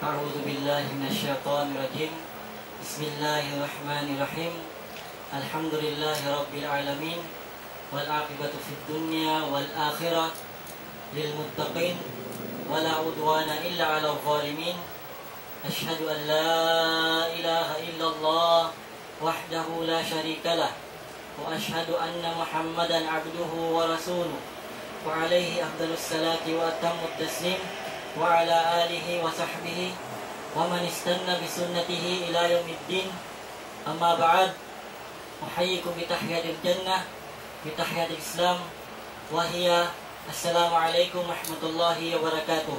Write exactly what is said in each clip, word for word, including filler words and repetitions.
أعوذ بالله من الشيطان الرجيم. بسم الله الرحمن الرحيم. الحمد لله رب العالمين والعاقبة في الدنيا والآخرة للمتقين ولا عدوان إلا على الظالمين. أشهد أن لا إله إلا الله وحده لا شريك له وأشهد أن محمدا عبده ورسوله وعليه أفضل الصلاة وأتم التسليم وعلى آله وصحبه ومن استنى بسنته إلى يوم الدين. أما بعد، أحييكم بتحية الجنة بتحية الإسلام وهي السلام عليكم ورحمة الله وبركاته.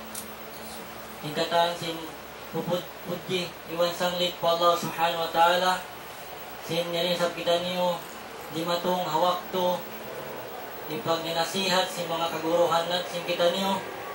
Tingkatan sin puput puji iwan sanglit po Allah subhanahu wa ta'ala sin nyarin sa kita niyo di matong hawak to ipag ninasihat si mga kaguruhan nat sin kita niyo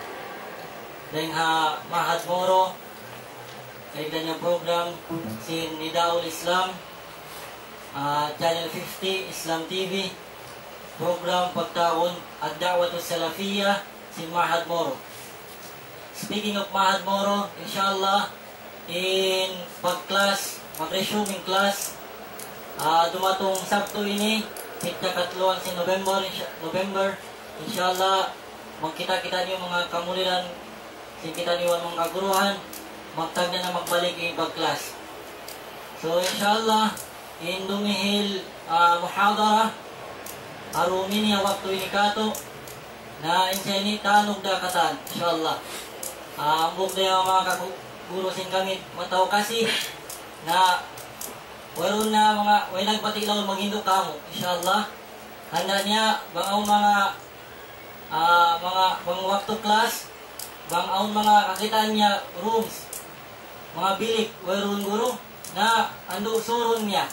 dahil ha mahad moro kay kanyang program sin Nida-ul Islam, uh, Channel fifty Islam T V, program pagtaon at da'watu salafiyya sin mahad moro. Speaking of mahad moro, inshallah in pag-class, mag-resuming class, uh, dumatong Sabto ini, pitya katluan si November, November, inshallah, magkita-kita niyo mga kamuliran, sikita niyo mga kaguruhan, magtagda na magbalik yung pag-class. So, inshallah, in dumihil uh, muhadara, arumin niya waktu ini kato, na insya tanog da katan, inshallah. Uh, ang buk na yung mga kaguro sin kami mataw kasi na waron na mga way nagpatilaw maghindo kamo, inshallah. Handa niya bang mga uh, mga bang waktu class, bang ang mga kakitaan niya rooms, mga bilik, waron guro na ando suron niya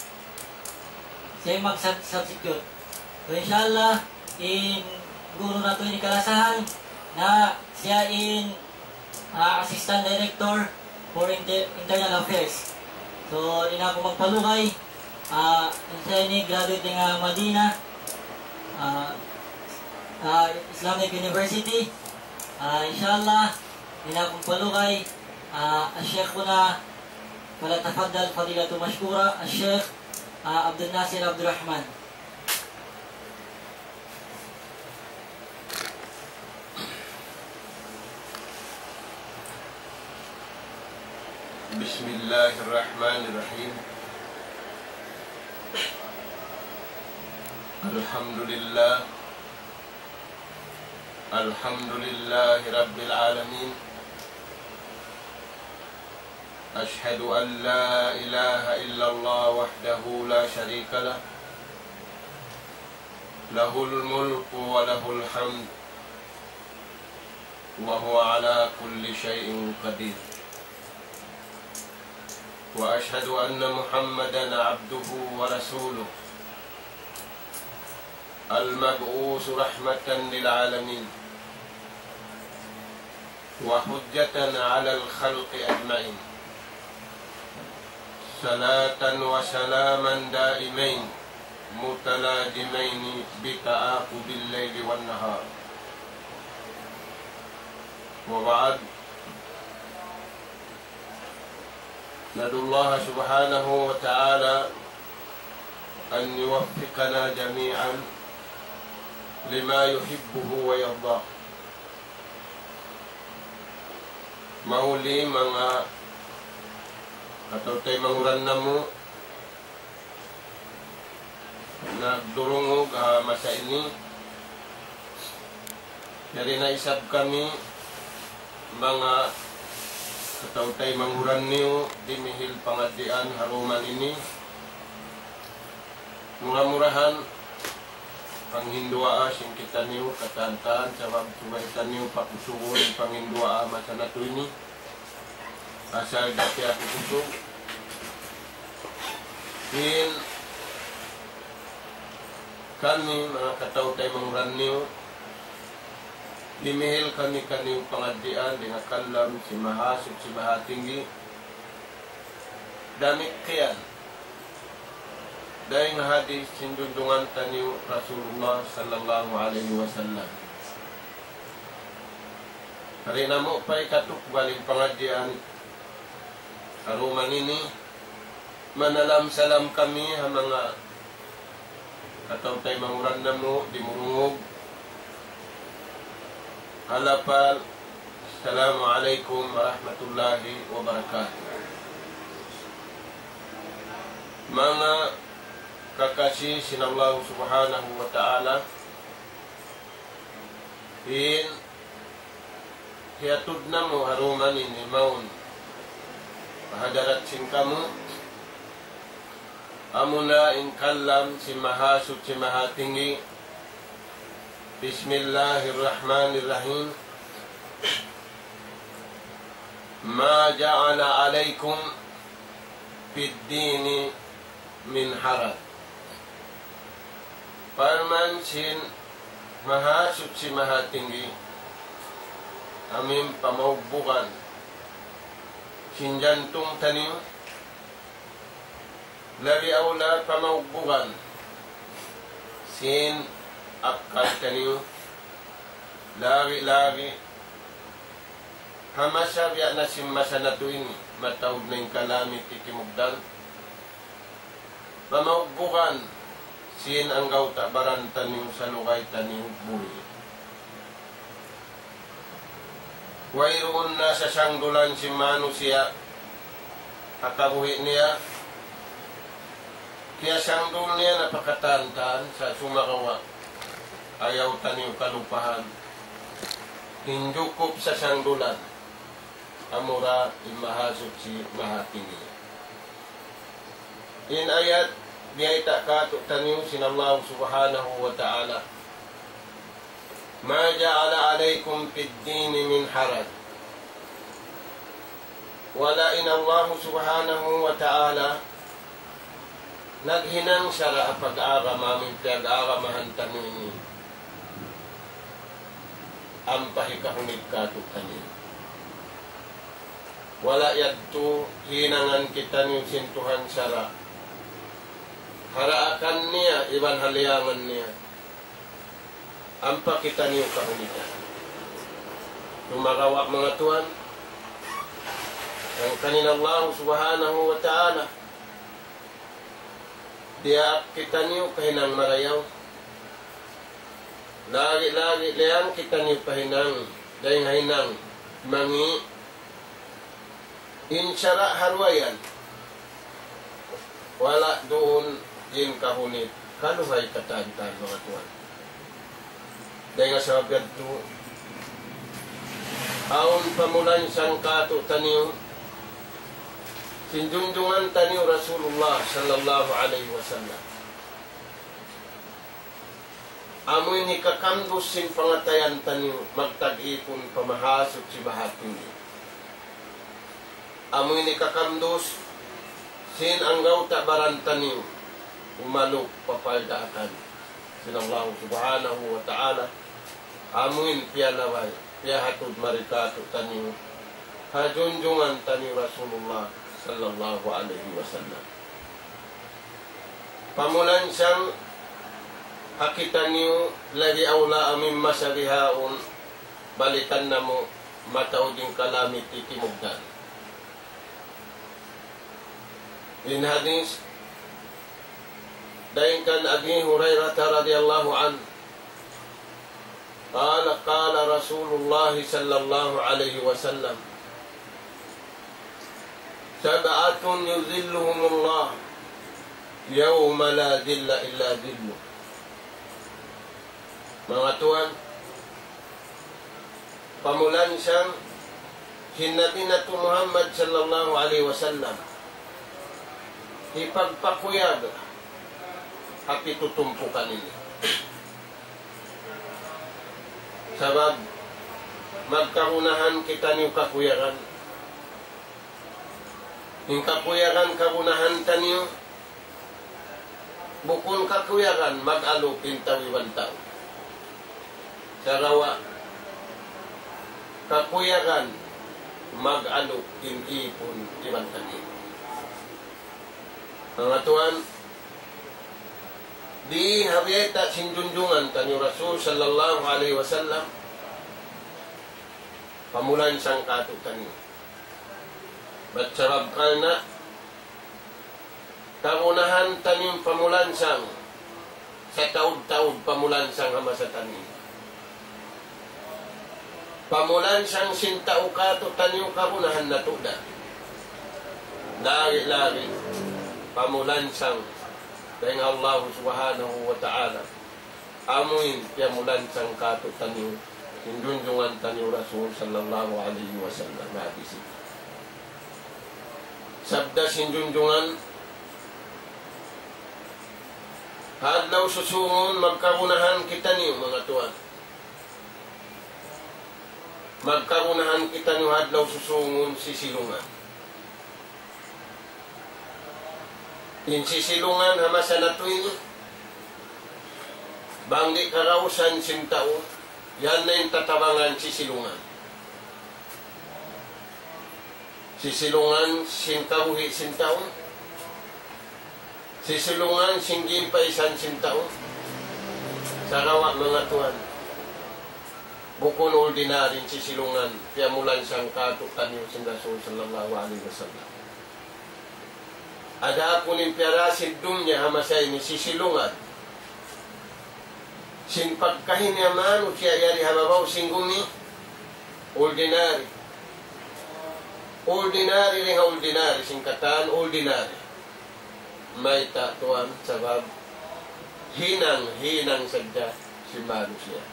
siya mag-substitute. So inshallah in guro na ito ni kalasahan na siya in Uh, Assistant Director for Inter Internal Affairs. So, ina ko magpalugay. Uh, siya ni graduate ng uh, Madina uh, uh, Islamic University. Uh, inshallah, ina ko magpalugay. Uh, Sheikh ko na wala tafaddal fadilatu mashkura. Sheikh uh, Abdelnasser Abdurahman. Bismillahirrahmanirrahim. Alhamdulillah. Alhamdulillahi Rabbil Alamin. Ashhadu an la ilaha illallah wahdahu la sharika lah. Lahul mulku wa lahul hamd. Wa huwa ala kulli syai'in qadir. وأشهد أن محمدًا عبده ورسوله المبعوث رحمة للعالمين وحجة على الخلق أجمعين صلاة وسلاما دائمين متلازمين بتعاقب الليل والنهار وبعد. ندعو الله سبحانه وتعالى أن يوفقنا جميعا لما يحبه ويرضاه. Mauli mga katawtay manguran na mo nagdurungog uh, masa ini dari naisab kami mga katawtay manguran niyo dimihil pangadian haruman ini murah-murahan panghindua sing kita niyo katantan sabab subaitan niyo pakusuwon panghindua masa nato ini asal dati ako kusog in kami mga katawtay manguran niyo dimihil kami kaniung pangadian dengan kalam si mahasib si mahatinggi damit kian dahil hadis sindundungan taniu Rasulullah sallallahu alaihi wasallam Hari namo pa ikatuk baling pengajian aruman ini manalam salam kami ha mga kataw tay manguran namo di murungog halapal. Assalamualaikum warahmatullahi wabarakatuh. Mga kakasih sinallahu subhanahu wa ta'ala, in hiatud na mo haruman ini maun mahadarat sin kamu amuna in kallam si mahasud si mahatinggi. Bismillahirrahmanirrahim. Ma ja'ala alaikum fid dini min haraj. Parman sin mahasud si mahatinggi amin pamaubukan sin jantung tanim labi aula pamaubukan sin akal tanim lagi-lagi hamasya biya na sim masanatu ini matawag na yung kalamit ikimugdan pamaubukan sin ang gauta barantan yung salukay tanim buhi. Wairoon na sa sanggulan si Manusiya akabuhi niya kaya sanggol niya napakatantan sa sumakawa ayaw taniw kalupahan hinjukop sa sanggulan amura imahasot si mahati niya. In ayat biyaita kato taniw sinallahu subhanahu wa ta'ala. Ma ja'ala alaikum fid dini min haraj. Wala in Allah subhanahu wa ta'ala naghinang siya pag-aga mamin pag-agamahan tanin ang pahikahunid kato tanin. Wala yadto hinangan kita ni sintuhan sara. Haraakan niya, iban haliangan niya. Ampa kita niyo kahunitan. Tumagawa mga tuan, ang kanina Allah subhanahu wa ta'ala, diya kita niyo kahinang marayaw. Lagi-lagi liang kita niyo kahinang, dahil hinang, mangi, insyara harwayan. Wala doon yin kahunit. Kaluhay katantan mga tuan. Dahil nga sa gadto, aon pamulan siyang kato taniyo, sinjunjungan taniyo Rasulullah sallallahu alaihi wasallam. Amoy ni kakamdos sin pangatayan taniyo, magtag-ipon pamahasot si bahating niyo. Amoy ni kakamdos sin ang gauta baranta niyo, umalok papaldaakan. Sinallahu subhanahu wa ta'ala amuin piyalaway piyahatud marikato taniyo hajunjungan taniyo Rasulullah sallallahu alaihi wasallam. Pamulan siyang hakitan niyo lagi awla amin masalihaon balikan na mo mataw din kalamit itimugdan. In hadis dahin kan Abi Hurairah radhiyallahu anhu qala qala Rasulullah sallallahu alaihi wasallam sab'atun yuzilluhumullah yawma la dhilla illa dhilluh. Mga tuan, pamulan siyang hinabi na to Muhammad sallallahu alaihi wasallam ipagpakuyag at itutumpukan nila. Sabab magkarunahan kita niyo kakuyagan. Yung kakuyagan karunahan taniyo bukun kakuyagan mag-alo pintawiwan tao. Sarawa kakuyagan mag-alo in-ipon iwan taniyo. Mga tuan, di habiyeta sinjunjungan taniyo Rasul sallallahu alaihi wasallam pamulan siyang katutan niyo. Ba't sarab ka na, kaunahan tanim pamulan siyang, sa taud-taud pamulan siyang hamasatan niyo. Pamulan siyang sintao katutan niyo kaunahan na tuda. Lagi-lagi, pamulan siyang, dahil Allah subhanahu wa ta'ala, amuin piamulan siyang katutan niyo, hinjunjungan tanyo Rasul sallallahu alaihi wasallam hadis. Sabda sinjunjungan, hadlaw susungon magkarunahan kita niyo mga tuwan. Magkarunahan kita niyo hadlaw susungon sisilungan. In sisilungan hamasa na tuwing banggi karawsan sintao, yan na yung tatabangan sisilungan. Sisilungan singkaruhi sintao, sisilungan singgipay san sintao, sarawa mga tuwan. Bukon ordinarin sisilungan, piamulan siyang katutan yung Rasul sallallahu alaihi wasallam. Ada ako ng piarasin dum niya hamasay ni sisilungan. Sin pagkahin niya manusiya yari hababaw singguni, ordinary. Ordinary rin ordinary, singkatan ordinary. May tatuan sabab hinang-hinang sadya si manusiya.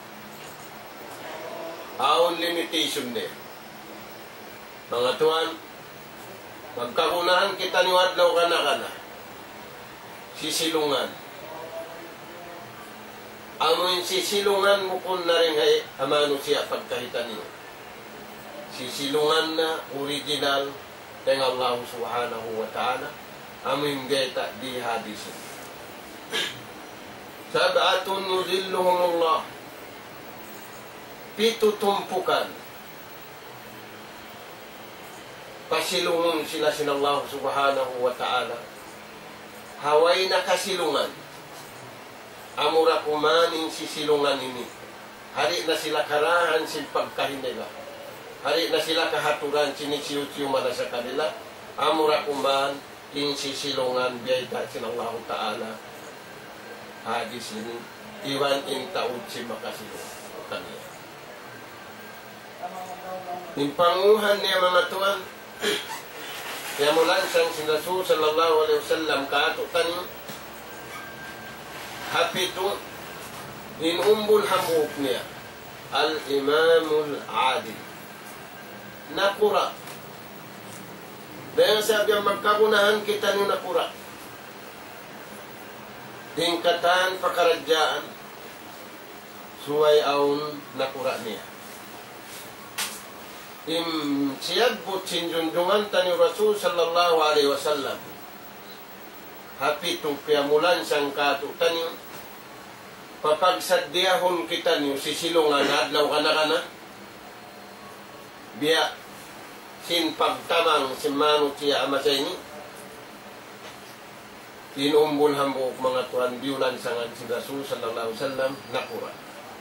Aon limitation din. Mga tuan, magkakunahan kita ni Wadlaw kana-kana. Sisilungan. Amoy sisilungan mo kung na rin ay amanusiya pagkahitan niyo. Sisilungan na original ng Allah subhanahu wa ta'ala. Amoy geta di hadisin. Sab'atun nuzilluhumullah. Pito tumpukan. Pasilungun sila sin Allah subhanahu wa ta'ala. Haway na kasilungan. Amura kumaning sisilungan ini. Hari na sila karahan sin pagkahin nila. Hari na sila kahaturan sinisiyo-siyo mana sa kanila. Amura kuman in sisilungan biyayda sin Allah ta'ala. Hadis ini. Iwan in taud si makasilungan kanila. Impanguhan niya mga tuwan. Kaya mulan siyang si Rasul sallallahu alaihi wasallam katutan niya. Hapito inumbul hamuk niya al-imamul adil. Nakura. Dahil sabi ang magkagunahan kita niyo nakura. Tingkatan pakaradyaan suway aun nakura niya. Im siyagbut sinjunjungan tani Rasul sallallahu alaihi wasallam. Hapitong piamulan siyang katutan niyo. Papagsadyahon kita niyo sisilungan adlaw kana-kana. Biya sin pagtamang si Manusiya amasay ni. Inumbol hambok mga tuan biulan sangan si Rasul sallallahu alaihi wasallam nakura.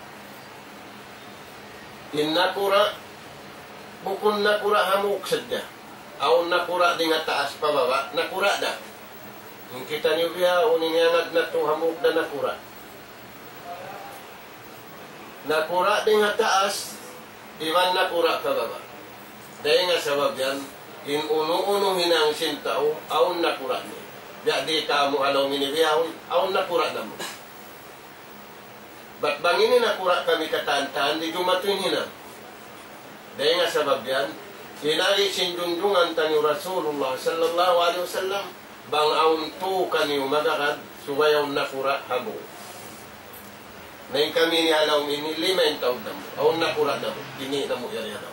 In nakura bukun nakura hamuk sadya. Aun nakura di nga taas pababa, nakura da. Yung kita niyo biya, uninyangat na ito hamuk na nakura. Nakura di nga taas, iwan nakura pababa. Dahil nga sabab yan, in uno-uno hinang sintao, aun nakura niyo. Biya di ka mo alaw minibiya, aun nakura na mo. Ba't bang ini nakura kami katantahan, di dumatuin hinang. Dahil nga sabab yan, hinari sinjunjungan tanyo Rasulullah sallallahu alaihi wasallam, bang aun to kanyo magakad, suwayaw nakura habo. Ngayon kami ni alaw ini, lima yung taon na mo, aun nakura na mo, ini na mo yari alaw.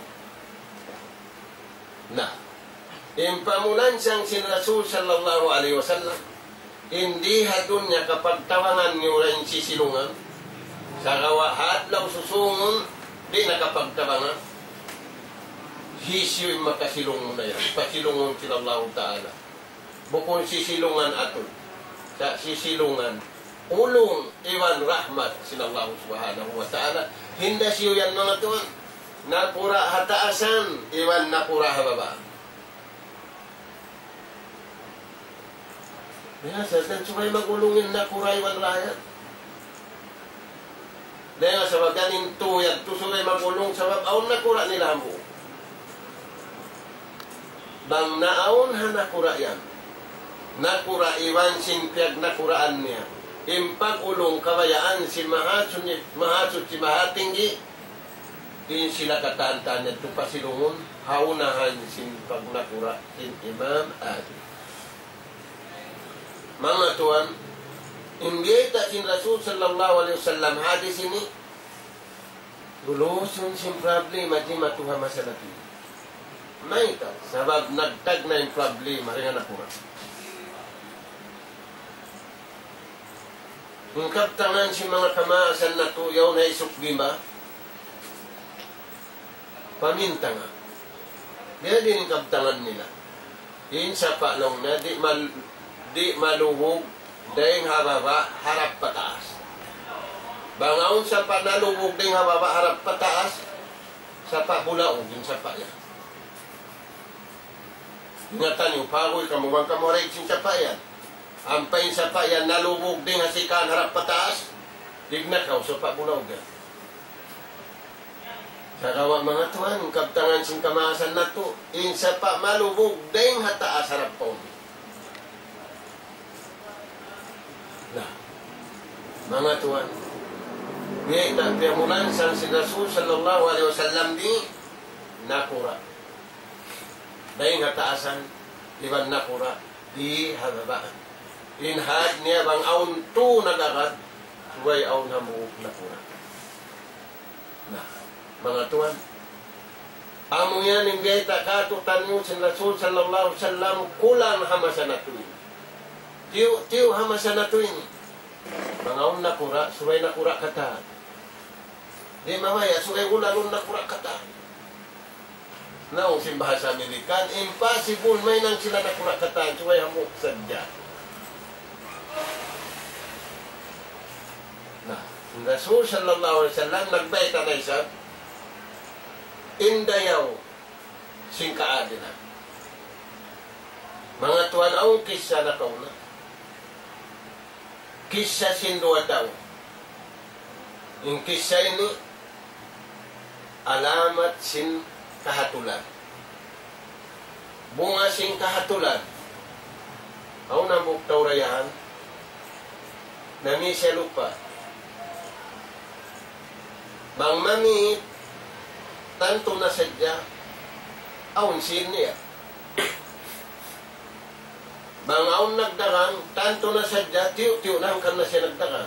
Na, impamulan siyang sin Rasul sallallahu alaihi wasallam, hindi hadun niya kapag tawangan niyo rin sisilungan, sa kawahat law susungon, di nakapagtawangan, hisyo yung makasilungon na yan. Pasilungon sila Allah Ta'ala. Bukon sisilungan ato. Sa sisilungan, ulong iwan rahmat sila Allah Subhanahu wa Ta'ala. Hinda siyo yan mga tuwan. nakura hataasan, iwan nakura hababa. Biasa, dan supaya magulungin nakura iwan rakyat. Dahil nga sabab yan intuyag, to supaya magulong sabab, aun nakura nila mo. Bang naon ha nakura yan. Nakura iwan sinpiag nakuraan niya. Impag ulong kabayaan si mahatsut mahatsut si mahatinggi. Din sila kataan-taan ito pasilungun. Haunahan sinpag nakura sin Imam Adi. Mga tuan, imbiyeta sin Rasul sallallahu alaihi wasallam hadis ini. Lulusun sin problema di matuha masalah ini. May ito, sabab nagtag na yung problema rin na pura. Kung kaptangan si mga kamaasan na tuyaw na isukbima, paminta nga. Diya din yung kaptangan nila. Yung sapa lang na, di, mal, di maluhog, dahil hababa, harap pataas. Bangaon sapa naluhog, dahil hababa, harap pataas, sapa bulaog, yung sapa yan. Ingatan yung pagoy, kamuwang kamuray sin sapayan. Ampay sa payan, nalubog din hasikan harap pataas. Dignakaw, so pabulaw gan. Sa kawa mga tuan, kaptangan sin kamasan na to, in sa pa malubog din hataas harap po. Nah, mga tuan, ngayon na piyamulan sa si Rasul sallallahu alaihi wasallam di nakura. Dahil hataasan, iwan nakura, di hababaan. Inhad niya bang aun tu nagagad, suway aun hamuok nakura. Nah, mga tuan, amo yan yung gaita katutan mo sa Rasul sallallahu alaihi wasallam kulang hamasa na tuwin. Tiyo, tiyo hamasa na tuwin. Mga aun nakura, suway nakura kata. Di mamaya, suway ulalun nakura kata. Naong si bahasa Amerikan, impossible may nang sila nakurakatan, suway hamuk sadya. Nah, Rasul sallallahu alaihi wasallam nagbaita na isa, indayaw sing kaadilan. Mga tuwan ang kisya na kauna. Kisya sin dua tao. Yung kisya ini, alamat sin kahatulan. Bunga sing kahatulan. Ang nambuk taurayahan, nami siya lupa. Bang mami, tanto na sadya, aun sin niya. Bang aun nagdarang, tanto na sadya, tiyo-tiyo na hangkan na siya nagdarang.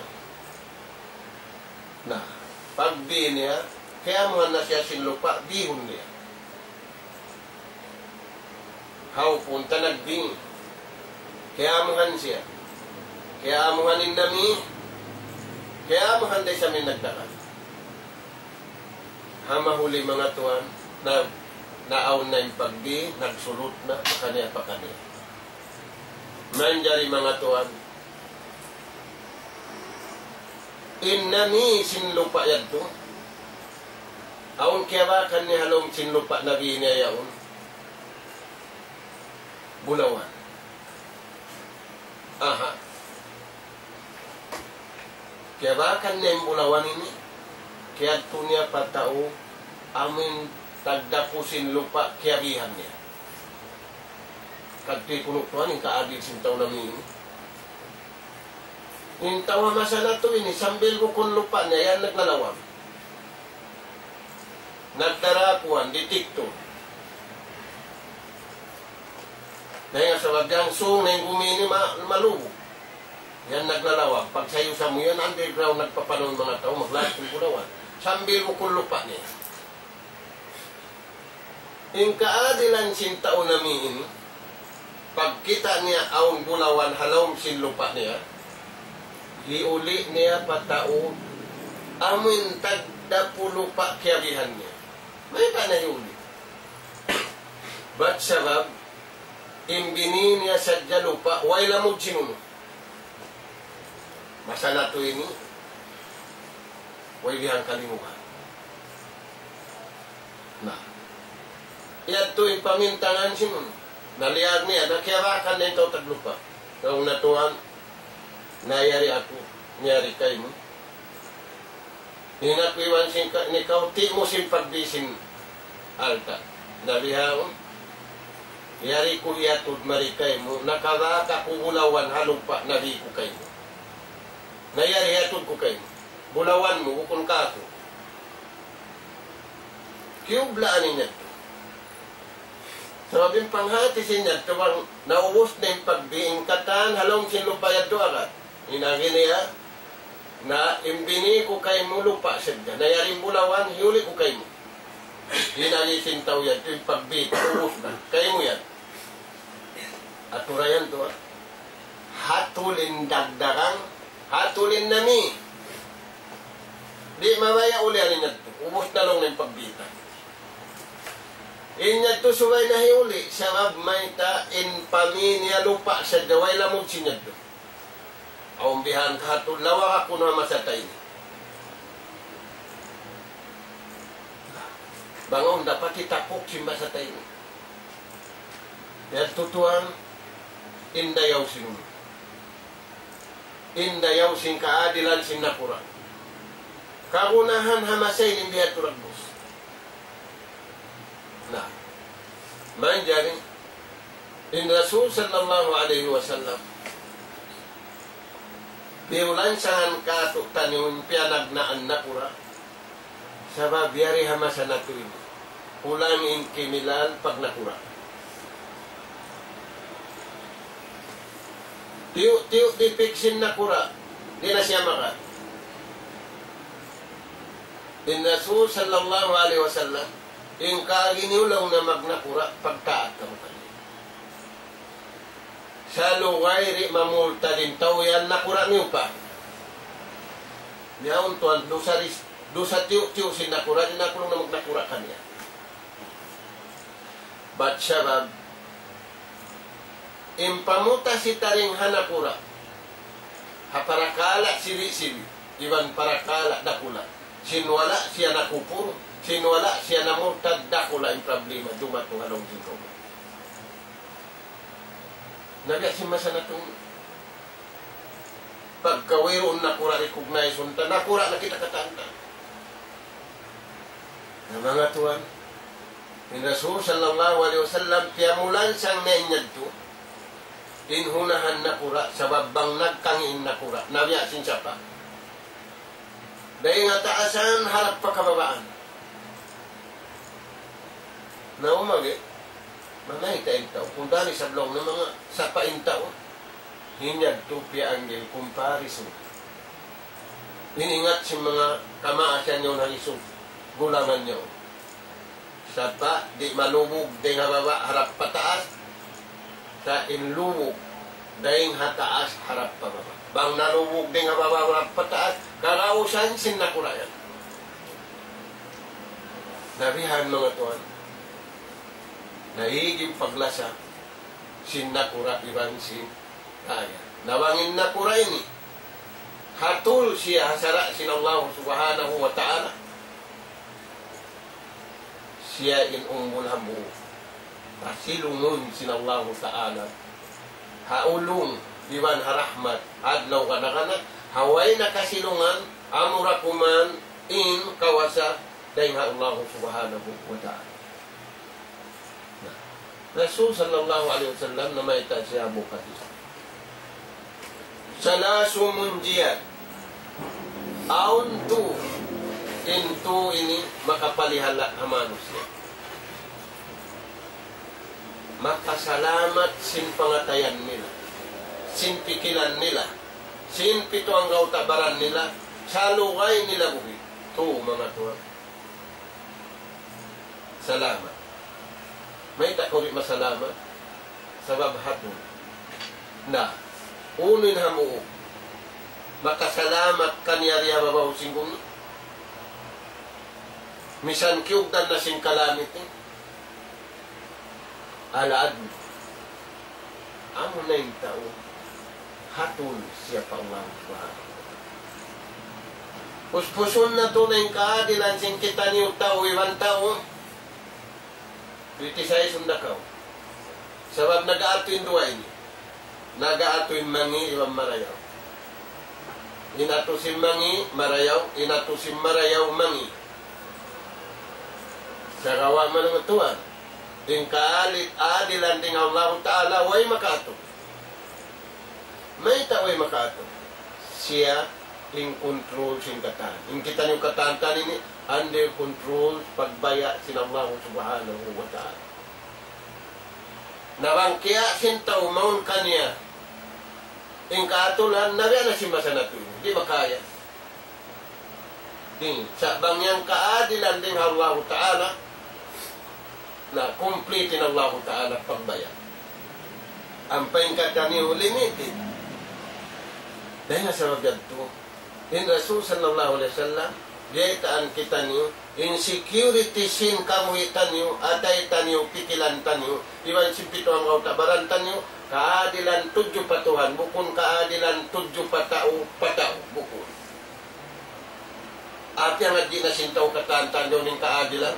Nah, pagdi niya, kaya mga na siya sin lupa, dihon niya. How punta nagding. Kaya amuhan siya. Kaya amuhanin nami. Kaya amuhan day sa min nagdaran. Hamahuli mga tuwan na naaw na yung pagdi, nagsulot na, kanya pa kanya. Manjari mga tuwan. Innami sinlupa yan to. Aun kaya ba kanya halong sinlupa na binayaon? Bulawan. Aha. Kaya ba kanya yung bulawan ini? Kaya ito niya patao, amin tagdapusin lupa kiyabihan niya. Kagti kunuktuan, yung kaadil sintaw namin. Yung tawa masa na ito ini, sambil bukon lupa niya, yan naglalawang. Nagtarapuan, ditikto. Dahil nga sa wagang sung na yung gumini malubo. Yan naglalawag. Pag sayo sa mo yan, underground nagpapanon mga tao, maglahat yung bulawan. Sambil mo kung lupa niya. Yung kaadilan sin tao namin, pagkita niya aun bulawan, halawm sin lupa niya, liuli niya patao, amin tagdapu lupa kiyabihan niya. May ka na yuli. Ba't sabab, imbini niya sadya lupa, way lamod sinuno. Masana to ini, way lihang kalimuhan. Na. Iyan to yung pamintangan sinon. Naliag niya, nakiyawakan na ito taglupa. Kung natuan, nayari ako, niyari kayo mo. Hinakwiwan sin ka, ni kau, ti mo sin pagbisin alta. Nalihaon, yari ko iatod marikay mo, nakawaka ko bulawan halumpa, nabi ko kayo mo. Nayari iatod ko kayo mo. Bulawan mo, ukon ka ako. Kiyublaan niya ito. Sababing panghati siya, tawang nauubos na yung pagbiingkatan, halong sinlupayad to agad. Inagi niya, na imbini ko kay mo lupa siya. Nayaring bulawan, huli ko kay mo. Inagi sintaw yan, ito yung pagbit, uubos na. Kay mo yan. At urayan to, hatulin dagdarang, hatulin nami. Di mamaya ulianin niya ito. Ubos na lang ng pagbita. Inya to suway na hiuli, sabab may ta in paminya lupa sa daway lamog sinyad do. Aumbihan ka to, lawa ako na masatay ni. Bangon, dapat itapok si masatay ni. Yan tutuan, indayaw sinun. Indayaw sin kaadilan sin nakura. Kagunahan hamasay nimbihat turagbos. Nah, manjari in Rasul sallallahu alaihi wasallam biulansahan ka to taniun pianag na nakura sabab yari hamasa natuin ulang in kimilal pag nakura tiyo tiyo dipiksin nakura di na siya maka in Rasul sallallahu alaihi wasallam yung kaaginiulaw na magnakura, pagtaat ka mo kanina. Sa lugay, ri mamulta din tao yan, nakura niyo pa. Niyaon tuan, dosa, dosa tiyo-tiyo sin nakura, din ako na magnakura kanya. But sabab, impamuta si taring hanakura, haparakala siri-siri, iban parakala dakula, sinwala siya nakupuro, sinwala siya namurtad dakula yung problema dumat kung anong sintomo. Naga si masa na itong pagkawiroon nakura recognize unta, nakura na kita katanta. Na mga tuwan, in Rasul sallallahu alaihi wasallam, piamulan siyang nainyad to, inhunahan nakura, sababang nagkangin nakura, nabiyasin siya pa. Dahil nga taasan, harap pa kababaan. Na umagi, manay tayong tao, kung dali sa blong ng mga sapain tao, hinyag tupi anggil comparison. Iningat si mga kamaasan nyo ng isong gulangan nyo. Sapa, di malubog, di nga baba, harap pataas, sa inlubog, dahing hataas, harap pa baba. Bang nalubog, di nga baba, harap pataas, karausan, sinakurayan. Nabihan mga tuwan, nahiging paglasa, sin nakura iban sin kaya. Nawangin nakura ini, hatul siya hasara sin Allah subhanahu wa ta'ala. Siya in umbul hamu, pasilungun sin Allah ta'ala. Haulung, iban harahmat, adlaw kanakanak, haway na kasilungan, amurakuman, in kawasa, dahil Allah subhanahu wa ta'ala. Rasul sallallahu alaihi wasallam na may siya bukas. Salasu munjiat. Aun tu. Intu ini makapalihala ang manusia. Makasalamat sin pangatayan nila. Sin pikilan nila. Sin pito ang gautabaran nila. Sa lugay nila buhi. Tu mga tuwa. Salamat. May takuri masalamat sabab hatun na unin hamu makasalamat kanyari hababaw singgung misan kiugdan na sing kalamit alaad amo na yung tao hatun siya pa Allah puspusun na to na yung kaadilan sing kita niyo tao iwan tao criticize undakaw. Sabab nag-aato yung duwa ini. Nag-aato yung mangi, iwang marayaw. Inato si mangi, marayaw. Inato si marayaw, mangi. Sa kawa man ng tuwan. Ding kaalit, adilan ding Allah Ta'ala, way makaato. May ta way makaato. Siya, in control sing katan. In kita yung katantan ini, under control, pagbaya sin Allah Subhanahu wa Ta'ala. Nawangkya sintaw maun kanya. In kaatulan, nariyan na si masanatu. Di makaya. Ding, sa bangyang kaadilan ding Allah Ta'ala, na kumplitin Allah Ta'ala pagbaya. Ang paingkatan niyo limited. Dahil sa wagad to, in Rasul sallallahu alaihi wasallam, diaytaan kita niyo, insecurity sin kamuhitan niyo, ataytan niyo, pikilantan niyo, iwan simpito ang kautabarantan niyo, kaadilan tudyo patuhan, bukun kaadilan tudyo patao, patao, bukun. At yung adi na sintaw katantan doon ng kaadilan,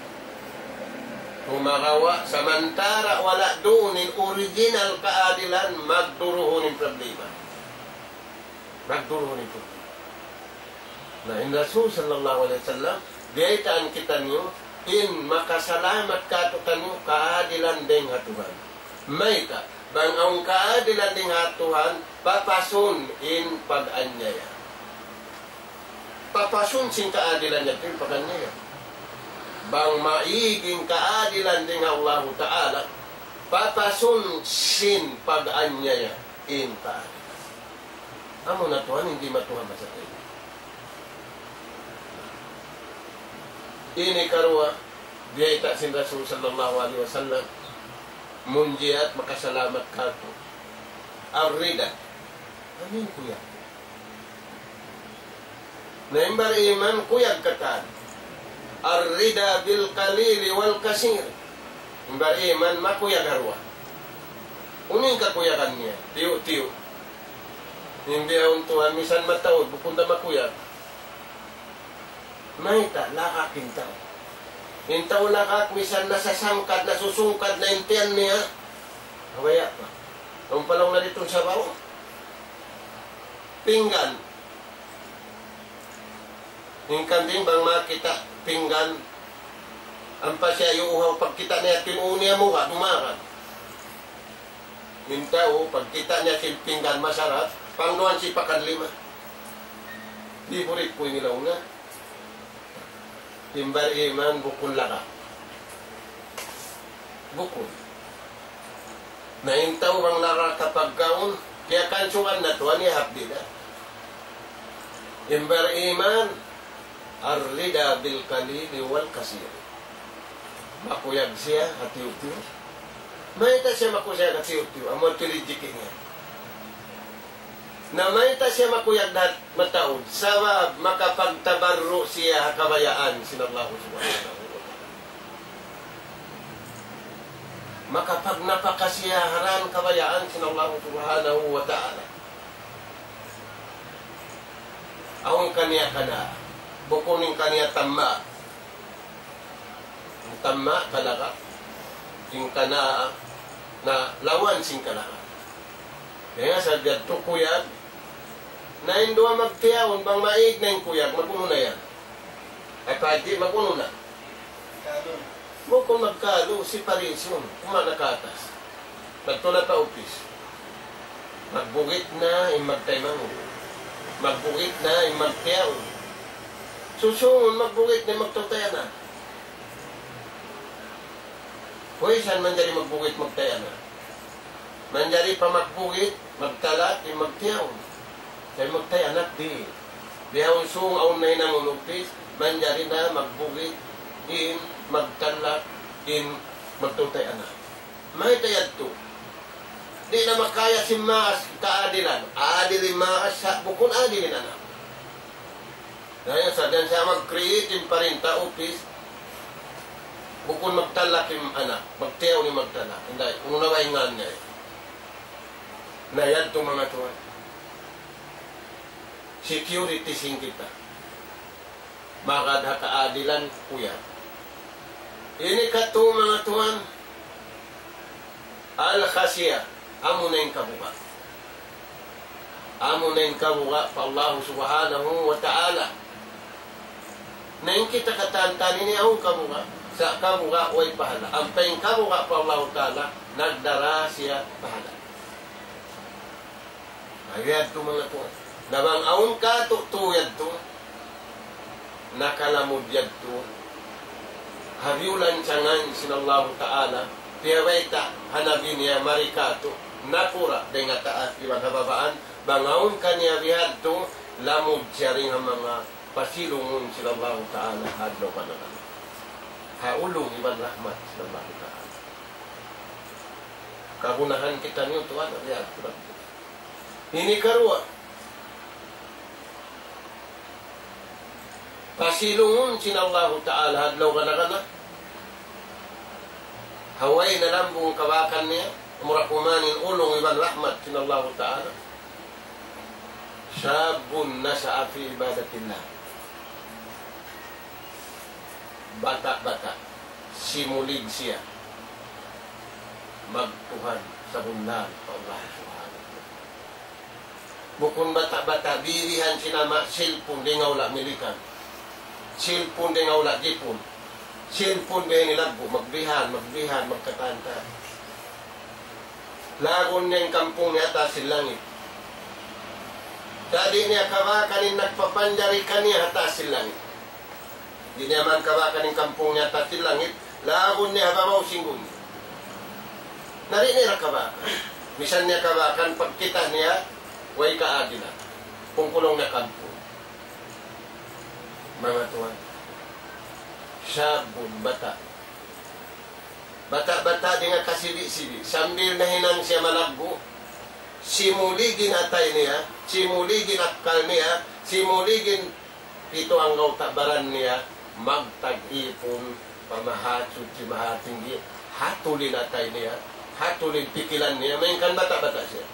Humakawa, samantara wala doon yung original kaadilan, magduruhon yung problema. Magduruhon yung problema. Na in Rasul sallallahu alaihi wasallam, diaytaan kita niyo, in makasalamat kato kanyo, kaadilan ding hatuhan. May ka, bang ang kaadilan ding hatuhan, papasun in pag-anyaya. Papasun sin kaadilan niya, in pag-anyaya. Bang maiging kaadilan din Allah Ta'ala, papasun sin pag-anyaya in kaadilan. Amo na tuhan, hindi matuhan sa tayo. Ini karwa, diayta sin Rasul sallallahu alaihi wasallam, munjiat makasalamat kato. Arrida. Ano yung kuyag? Naimbar iman, kuyag katan. Arrida bil kalili wal kasir. Imbar iman, makuyag harwa. Uning kakuyagan niya, tiyo-tiyo. Hindi ang tuhan, misan mataod, bukunda makuyag. May ta, lakak hintaw. Hintaw lakak, misan nasasangkad, nasusungkad na intiyan niya. Hawaya pa. Ang palong na ditong sabaw. Pinggan. Ingkan din bang makita, pinggan. Ang pa siya yung uhaw, pagkita niya, tinuunia mo ka, dumakan. Hintaw, pagkita niya si pinggan masarap, pangduan si pakan lima. Di burit po yung ilaw nga. Timbar iman, bukun laka. Bukun. Naintaw bang laka kapag kaon, kaya kansuan na to, ani hapdi na. Timbar iman, arrida bil kalili wal kasir. Makuyag siya, hatiw-tiw. Maita siya makuyag hatiw-tiw, amon tilijikin niya. Na maita siya makuyag na mataod, sabab makapagtabarro siya kabayaan sinallahu subhanahu wa ta'ala. Makapagnapakasiyaharan kabayaan sinallahu subhanahu wa ta'ala. Awang kaniya kana, bukunin kaniya tamma. Ang tamma kalaka, yung kana na lawan sing kalaka. Kaya sa diyadto kuyag, na indua magtiyawon, bang maig na yung kuyag, maguno na yan. Ay pati, maguno na. Bukong magkalo, si Parisyon, kumanakatas. Magtula pa upis. Magbugit na, yung magtaymang. Magbugit na, yung magtiyawon. Susungon, magbugit na, yung magtutaya na. Hoy, saan man dyan magbugit, magtaya na? Manjari pa magbugit, magtalat, yung magtiyawon. Kaya magtay anak di. Diyaw sung aun na inamunupis, manjari na magbugit, in magtalat, in magtutay anak. May tayad to. Di na makaya si maas kaadilan. Adilin maas sa bukun adilin anak. Dahil sa dan siya mag-create yung parinta upis, bukun magtalak yung anak, magtiyaw ni magtalak. Hindi, kung nawaingan niya. Nayad itong mga tuwan. Security sing kita. Makadha kaadilan kuya. Ini kato mga tuan, al-khasiyah, amo na yung kabuka. Amo na yung kabuka pa Allah subhanahu wa ta'ala. Na yung kita katantan, ini ang kabuka. Sa kabuka, way pahala. Ang payong kabuka pa Allah ta'ala, nagdara siya pahala. Ayad to mga tuan. Namang aun ka to, tuyad to, nakalamudyad to, habiulan cangan sinallahu ta'ala, piyawaita hanabi niya marikato, nakura dengan taat iban hababaan, bangaun kanya bihad to, lamud siya rin ang mga pasilungun sinallahu ta'ala, hadlo pa naman. Haulong iban rahmat sinallahu ta'ala. Kagunahan kita niyo tuan, ayad to. Ini karua. Pasilungun sinallahu ta'ala, hadlaw ka na ka na. Haway na lambong kawakan niya, murakumanin ulong iban rahmat sinallahu ta'ala. Syabun nasa'a fi ibadatillah. Bata-bata, simulig siya. Magtuhan sa bundan pa Allah subhanahu. Bukun bata-bata, birihan sinama, silpun, di nga wala milikan. Silpun di nga wala jipun. Silpun di nilagbo, magbihan, magbihan, magkatanta. Lagon niya yung kampung niya atas silangit. Tadi niya kawakanin nagpapanjari kaniya atas silangit. Di niya man kawakanin kampung niya atas silangit, lagon niya hababaw singgun. Nari niya kawakan. Misan niya kawakan, pagkita niya, way kaagila. Pungkulong na kampung. Mga tuwan, syabun, bata. Bata-bata di nga kasili-sili. Sambil nahinang siya malagbo, simuligin atay niya, simuligin akal niya, simuligin ito ang gautabaran niya, magtag-ipon, pamahatsud si mahatinggi, hatulin atay niya, hatulin pikilan niya, mayingkan bata-bata siya.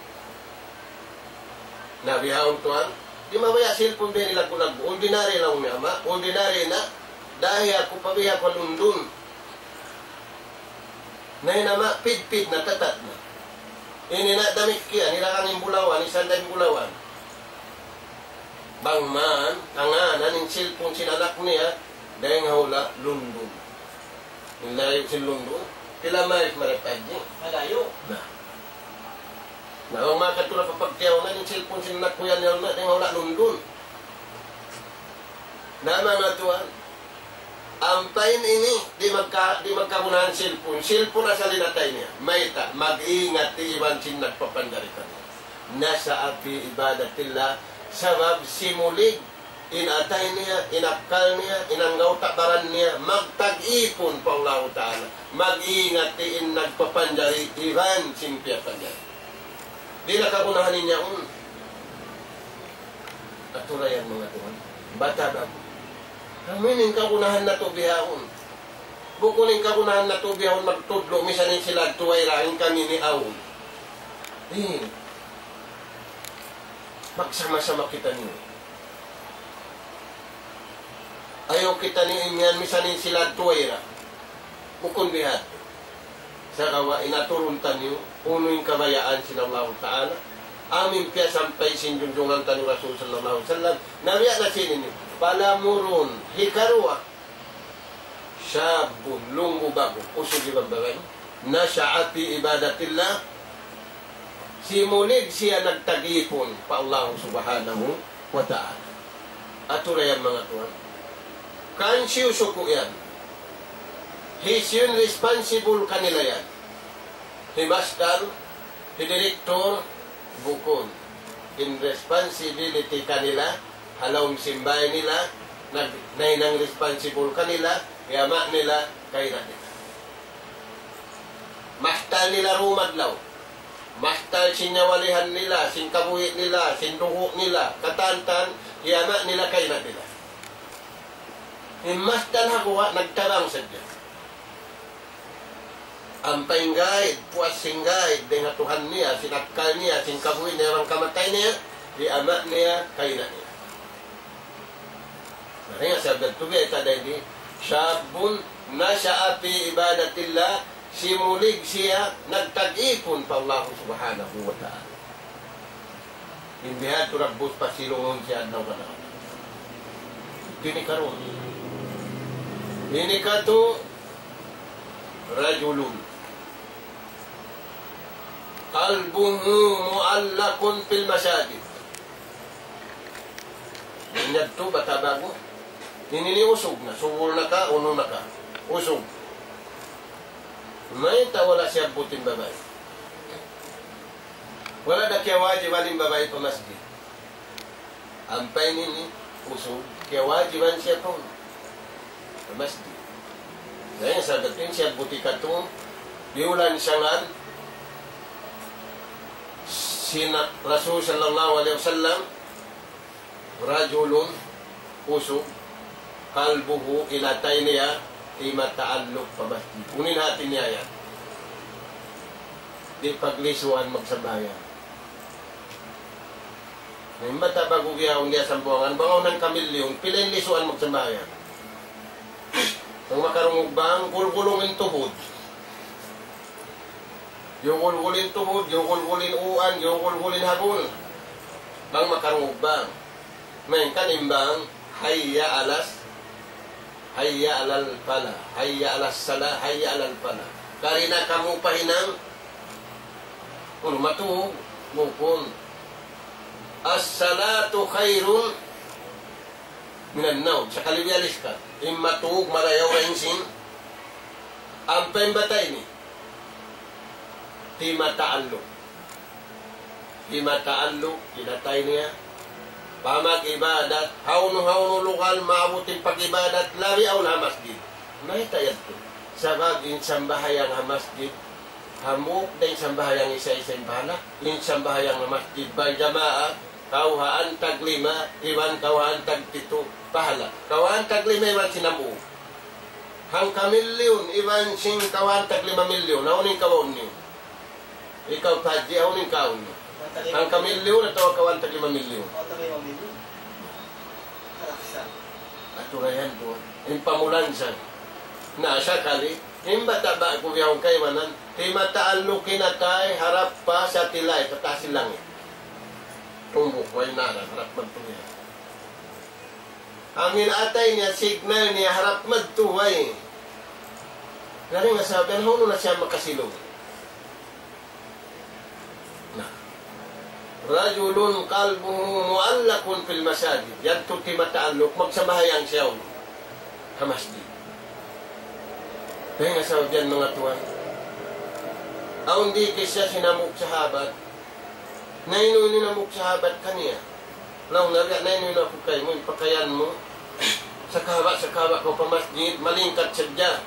Nabihawang tuwan, di mabaya silpon din nila kulag. Ordinary lang niya, ma. Ordinary na. Dahil ako pabiha ko lundun. Na nama, pid-pid na, tatat na. Ini na damit kiya, nilakang yung bulawan, isang na yung bulawan. Bangman, tanganan, yung silpon sinalak niya, dahil nga hula, lundun. Nilayo si lundun. Pila mais marapad niya. Malayo. Na. Na ang mga katulad papagtiyaw na yung cellphone sinakkuyan niya na yung wala lundun. Na mga tuwan, ang pain ini di magka di magkabunahan cellphone. Cellphone na sa linatay niya. Mayta, mag-ingat ti iwan sin nagpapandari ka niya. Nasa api ibadatillah, sabab simulig, inatay niya, inakal niya, inanggaw takaran niya, magtag-ipon pa Allah Ta'ala. Mag-ingat ti in nagpapandari, iwan sin piyapandari. Di nakakunahanin niya un. Atulayan mga tuhan. Bata ba? Amin yung kakunahan na tubihahon. Bukun yung kakunahan na tubihahon magtudlo. Misanin sila tuway rahing kami ni Aun. Eh. Magsama-sama kita niyo. Ayaw kita ni Inyan. Misanin sila tuway rah. Bukun bihat. Sa kawa, inaturuntan niyo, uno yung kabayaan sinallahu ta'ala, amin piya sampay sinjunjungan tani Rasul sallallahu alaihi wasallam, nabiya na sinin niyo, palamurun, hikarwa, syabun, lungu bago, usog ibang bagay, nasya'ati ibadatillah, simulig siya nagtagipon pa Allah subhanahu wa ta'ala. Aturayan mga tuwan, kansiyuso ko yan, he's yun responsible kanila yan. Himastal, hidirektor, bukod. In responsibility kanila, halawang simbay nila, nainang responsible kanila, yama nila, kaya nila. Mastal nila rumadlaw. Mastal sinyawalihan nila, singkabuhi nila, sinduho nila, katantan, yama nila, kaya nila. Himastal hakuha, nagtarang sadya. Ang painggay, puas singgay, dengan Tuhan niya, sinakal niya, singkabuhin niya, ang kamatay niya, di ama niya, kaina niya. Nari nga sabi, tubi, tada di, syabun nasya'a fi ibadatillah, simulig siya nagtag-ipon pa Allah subhanahu wa ta'ala. Imbihan to ragbos pasilungun siya adlaw ka na. Dini karon. Dini ka to rajulun qalbuhu mu'allakun fil masajid. Inyad to bata bago. Ini usog na. Sumul na ka, uno na ka. Usog. May wala siya buting babae. Wala na kaya wajiban yung babae pa masjid. Ampay nini, usog. Kaya wajiban siya po. Pa masjid. Kaya sa dating siya buti ka to, diulan siya nga, sina Rasul sallallahu alaihi wasallam, rajulun, usog, kalbuhu, ilatay niya, ima ta'alluk pa masjid. Unin natin niya yan. Di paglisuan magsabayan. May mata bago giyawang niya sa buwangan, bangaw ng kamilyong, pilain lisuan magsabayan. Ang makarungog bang, kulkulungin tuhod. Yung kulkulin tuhod, yung kulkulin uan, yung kulkulin habol. Bang makarungog bang. May kanimbang, hayya alas, hayya alal pala, hayya alas sala, hayya alal pala. Karina kamu pahinang, kung matuhog, bukon. As-salatu khairun minan naum. Sa kalibialis ka, imatuhog, marayaw, rainsin, ang pembatay ni, Tima ta'alluk. Tima ta'alluk, kinatay niya. Pamag ibadat, hawno-hawno lokal, maabuting pag-ibadat, lawi aw na masjid. May tayad to. Sabag, insambahayang ha masjid, hamuk na insambahayang isa-isa yung bahala, insambahayang ha masjid, by jamaat, kauhaan tag lima, iwan kauhaan tag pito, bahala. Kauhaan tag lima, iwan sinamu. Hang kamilyon, iwan sing kauhaan tag lima milyon, nauning kawaon niyo. Ikaw taji, auning kaon niyo. Hang kamilyon, atawa kauhaan tag lima milyon. Ato na yan doon. Yung pamulansan. Nasa kali, yung bata ba kung yung kaiwanan, timataalo kinatay, harap pa sa tilay, patasin langit. Tumbok, may nara, harap magtuloy. Ang inaatay niya, signal niya, harap magtuway. Naring nga sabi, ano na siya makasilong? Na. Rajulun kalbuhu mu'allakun fil masajid. Yan tuti mataalok, magsamahayang siyaw. Hamasdi. Kaya nga sabi yan mga tuwan. Aun di kisya sinamuk sahabat. Nainu ninamuk sahabat kaniya. Law naga nainu na kukay mo, ipakayan mo. Sakaba-sakaba ko pa masjid, malingkat sadya.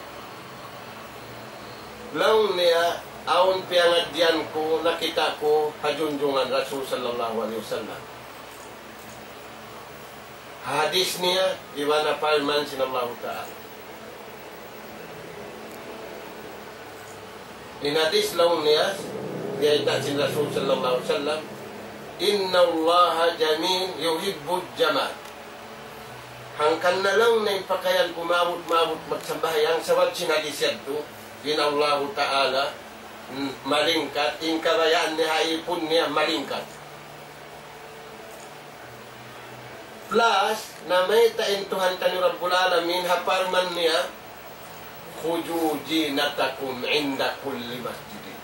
Law niya, aun piangadyan ko, nakita ko, hajunjungan Rasul sallallahu alaihi wasallam. Hadis niya, iwana palman sinallahu ta'ala. In hadis law niya, diaita sin Rasul sallallahu alaihi wasallam, inna Allah jamil yuhibbud jamal. Hangkan na lang na yung pakayan kumawot-mawot magsambayang sawad sinadisyan to, inna Allah ta'ala malingkat, yung kabayaan niya ipon niya malingkat. Plus, na may taintuhan ka ni Rabbul Alamin, haparman niya, Hujuji natakum inda kulli masjidin.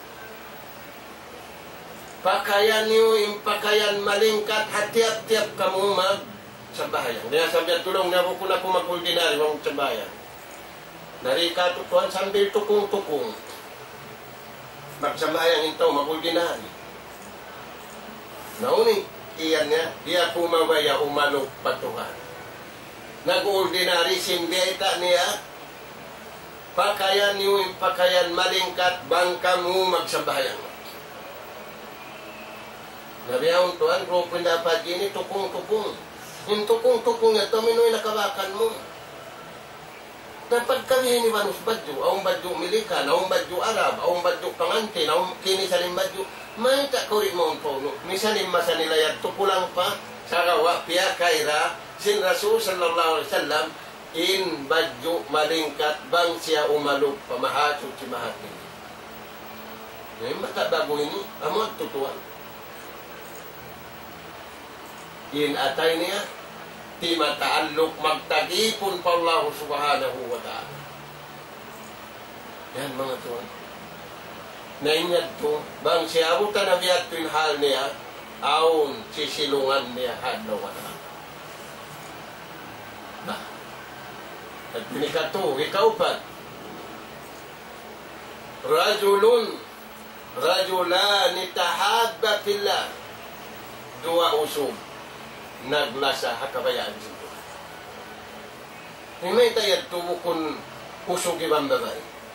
Pakayan niyo, yung pakayan malingkat, hatiap-tiap kamu mag sa bahayan. Kaya sabihan tulong niya ko na po mag-ordinary wang sa bahayan. Narika tukuhan sambil tukung-tukung. Magsambahayan ito, mag-ordinary. Nauni, iyan niya, dia pumabaya umalok patuhan. Nag-ordinary, simbiyaita niya, pakayan niyo yung pakayan malingkat, bangka mo magsambahayan. Nabiyaw tuan, grupo na pa dini, tukung-tukung. Yung tukung-tukung ito, minoy nakawakan mo. Dapat kami ni Manus Badyo, awang Badyo Milikan, awang Badyo Arab, awang Badyo Pangantin, awang kinisalim Badyo, may takuri mo ang tono. Misanim masa nila yan, tukulang pa, sa gawa, piya, kaira, sin Rasul sallallahu alaihi wasallam, in badyo malingkat bang siya umalog pamahasot si mahat ini. Ngayon matabago ini, amot tutuan. In atay niya, ti mataalok magtagipon pa Allah subhanahu wa ta'ala. Yan mga tuwan. Naingat to, bang siya abutan na biyat tuwin hal niya, aon sisilungan niya hadlaw wa ta'ala. Nah, at pinikato, ikaupat. Rajulun, rajulani tahabba fillah. Dua usog, naglasa hakabayaan sito. Himay tayad tubo kung usog ibang babae.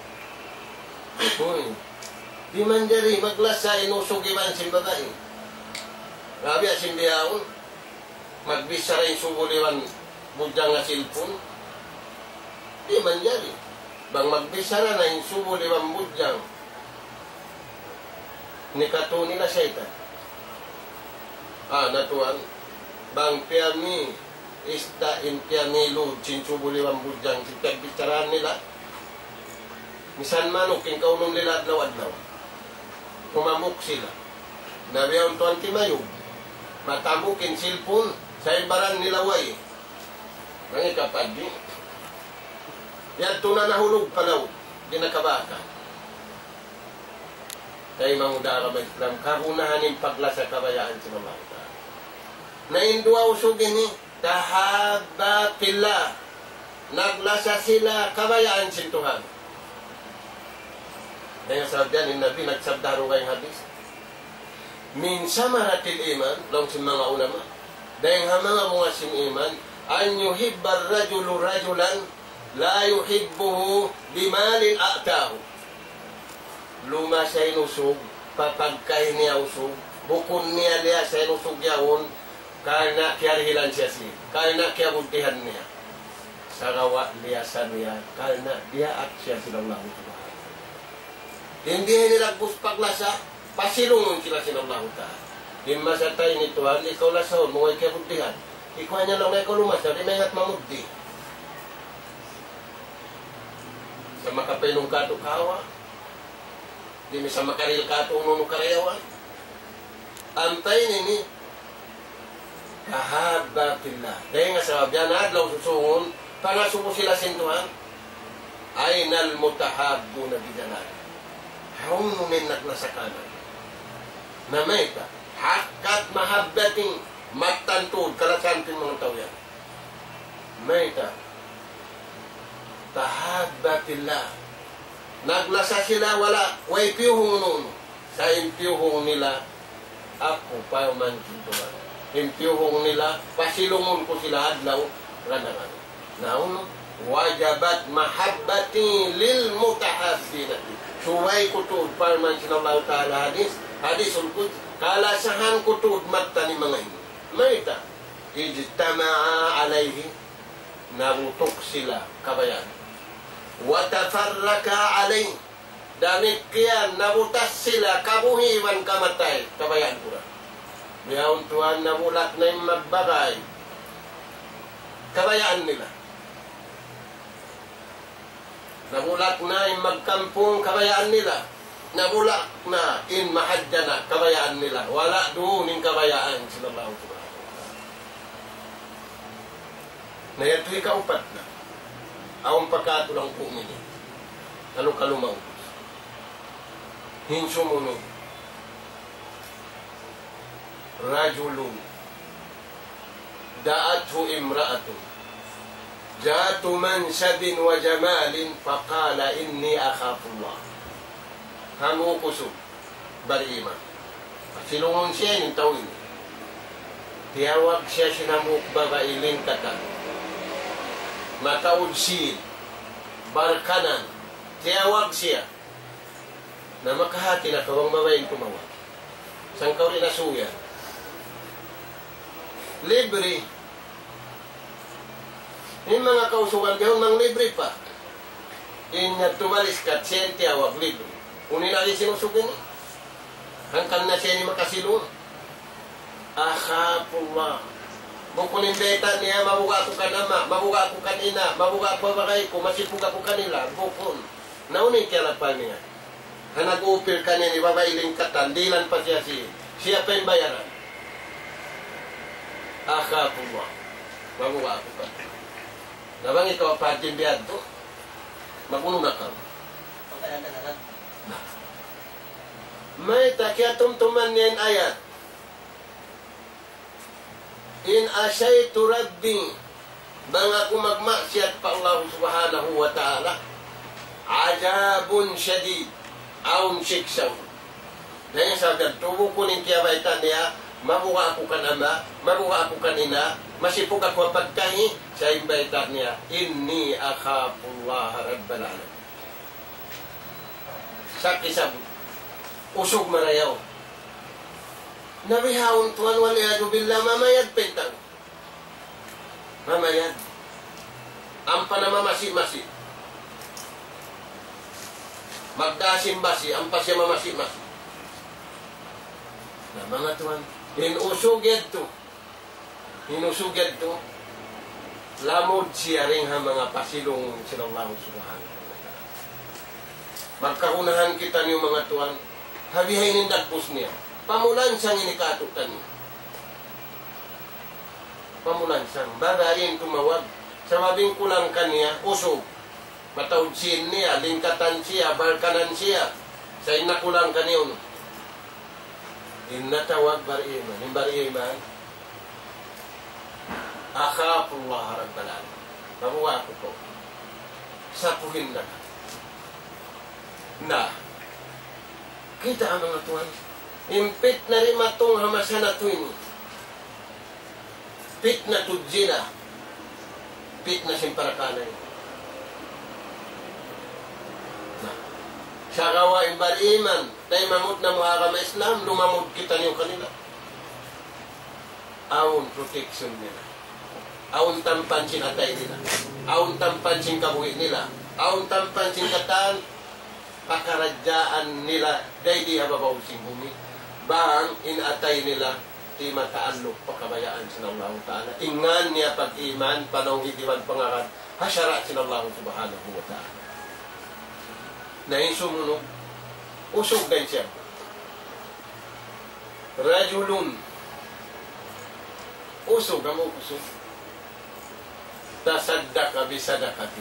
Uy, di man diri maglasa inusog ibang sin babae. Grabe asin diyaon, magbisa rin subuliwan budyang nga silpon. Di man diri. Bang magbisa na na insubuliwan budyang. Nikato nila Sheikh. Ah, natuan. Bang piyami, ista in piyami lud, sinsubuliwan budyang, sipagbisaran nila. Misan manok, king kaunon nila adlaw-adlaw. Kumamuk sila. Nabiyaw tuan timayog. Matamukin silpon, sa ibaran nila way. Nangi kapag di. Yan to na nahulog palaw, di nakabaka. Kaya mangudara may Islam, karunahanin paglasa kabayaan si mga ita. Naindua usugin ni, tahaba pila, naglasa sila kabayaan si Tuhan. Dahil sabdan ni Nabi, nagsabdaro kayong hadis. Min samaratil iman, long si mga ulama, dahil nga mga mga sim iman, an yuhibbar rajulu rajulan, la yuhibbuhu bimalin a'tahu. Luma sa inusog, papagkay niya usog, bukon niya niya sa inusog yawon, kaya na kiyarihilan siya siya, kaya na kiyabuntihan niya. Sarawa niya sa niya, kaya na diyaak siya silang lahot. Hindi nila paglasa, pasilungun sila silang lahot. Himma sa tayo ni Tuhan, ikaw lasahon, mga kiyabuntihan. Ikaw niya lang na ikaw lumasaw, di may ngat mamuddi. Sa makapinong kato kawa, di may sa makaril kato nung karayawan. Antay nini, kahaba pila. Dahil nga sa wabyan, adlaw susungon, pangasuko sila sintuhan, ay nalmutahabdo na bidanan. Haun numin naglasa kanan. Na may ka, hakat mahabdating matantod, kalasantin mga tao yan. May ka, tahaba pila. Naglasa sila, wala, way piyuhong nun. Sa impiyuhong nila, ako pa man kintuan. Impiyuhong nila, pasilungon ko sila adlaw, ranangan. Nauno, wajabat mahabbati lil mutahabbinati. Suway ko tuod, pa man sinallahu ta'ala hadis, hadis ulkud, kalasahan ko tuod magta ni mga ini. Mayta, ijtama'a alayhi, narutok sila, kabayan. Watafarraka alay, damit kiyan, nabutas sila, kabuhiwan kamatay, kabayan pura. Biyaon tuhan, nabulat na yung magbagay, kabayaan nila. Nabulat na yung magkampung, kabayaan nila. Nabulat na in mahadya na, kabayaan nila. Wala doon yung kabayaan, sallallahu alaihi wasallam. Na yato'y kaupat na. Awang pagkato lang po nila. Ano kalumaw? Hinso mo no. Rajulun. Da'athu imra'atun. Jatu mansabin wa jamalin. Faqala inni akhafullah. Hamu kusog. Barima. Silungon siya yung tawin. Tiyawag siya sinamuk babailin kata. Mataudsin, barkanan, tiyawag siya na makahati na kawang babaeng tumawag. Sang kaw rin nasuya. Libre. Yung mga kausugan gawin mang libre pa. In tumalis ka, siya tiyawag libre. Unin natin sinusugin eh. Hangkan na siya ni makasilun. Akhapullah. Bukun imbeta niya, mabuga ako kanama, mabuga ako kanina, mabuga ako bagay ko, masipug ako kanila, bukun. Naunin kaya lapal niya. Hanag-upir kanina, ibabailing katan, dilan pa siya siya. Siya pa yung bayaran. Aka po mo. Mabuga ako pa. Nabang ikaw, patin biyad to. Magulo na ka. May takya tumtuman niyan ayat. In asyaitu rabbi, bang ako magmaksiyat pa Allah subhanahu wa ta'ala, ajabun syadid, aun siksaw. Dahil sabi, tubo ko ning kiyabaitan niya, mabuka ako kanama, mabuka ako kanina, masipog ako pagkahi, sa imbaitan niya, inni akhapullaha rabbal alamin. Sa kisab, usog marayaw. Nabihawon tuan waliyadu billah, mamayad pentang. Mamayad. Ang panamamasi-masi. Magdasim-basi, ang pasya mamasi-masi. Na mga tuan, hinusugid to. Hinusugid to. Lamod siya rin ha mga pasilungun sinallahu subhanahu wa ta'ala. Magkahunahan kita niyo mga tuan, habihay nindagpus niya. Pamulan siyang inikatutan niya. Pamulan siyang. Bagayin tumawag. Sa mabing kulang kaniya, usog. Matawdsin niya, lingkatan siya, barkanan siya. Sa inakulang kaniyon. Inatawag bariman. Yung bariman, akhafullah rabbal alamin. Mabuha ko po. Sapuhin na ka. Na, kita ang mga tuwan. Impit na rin matong hamasan na ito ini. Pit na tudzina. Pit na simparakanay. Sa gawain bariman, dahil mamut na mga kama Islam, lumamod kita niyo kanila. Awon protection nila. Awon tampan sinatay nila. Awon tampan sin kabuhi nila. Awon tampan sin katan, pakaradyaan nila, dahil di hababaw sing bumi. Bang inatay nila di mataalok pakabayaan sinallahu ta'ala. Ingan niya pag-iman, panong idiwan pangarad, hasyarat sinallahu subhanahu wa ta'ala. Naisumunog, usog din siya. Rajulun, usog ang usog. Tasaddaka bisadakati.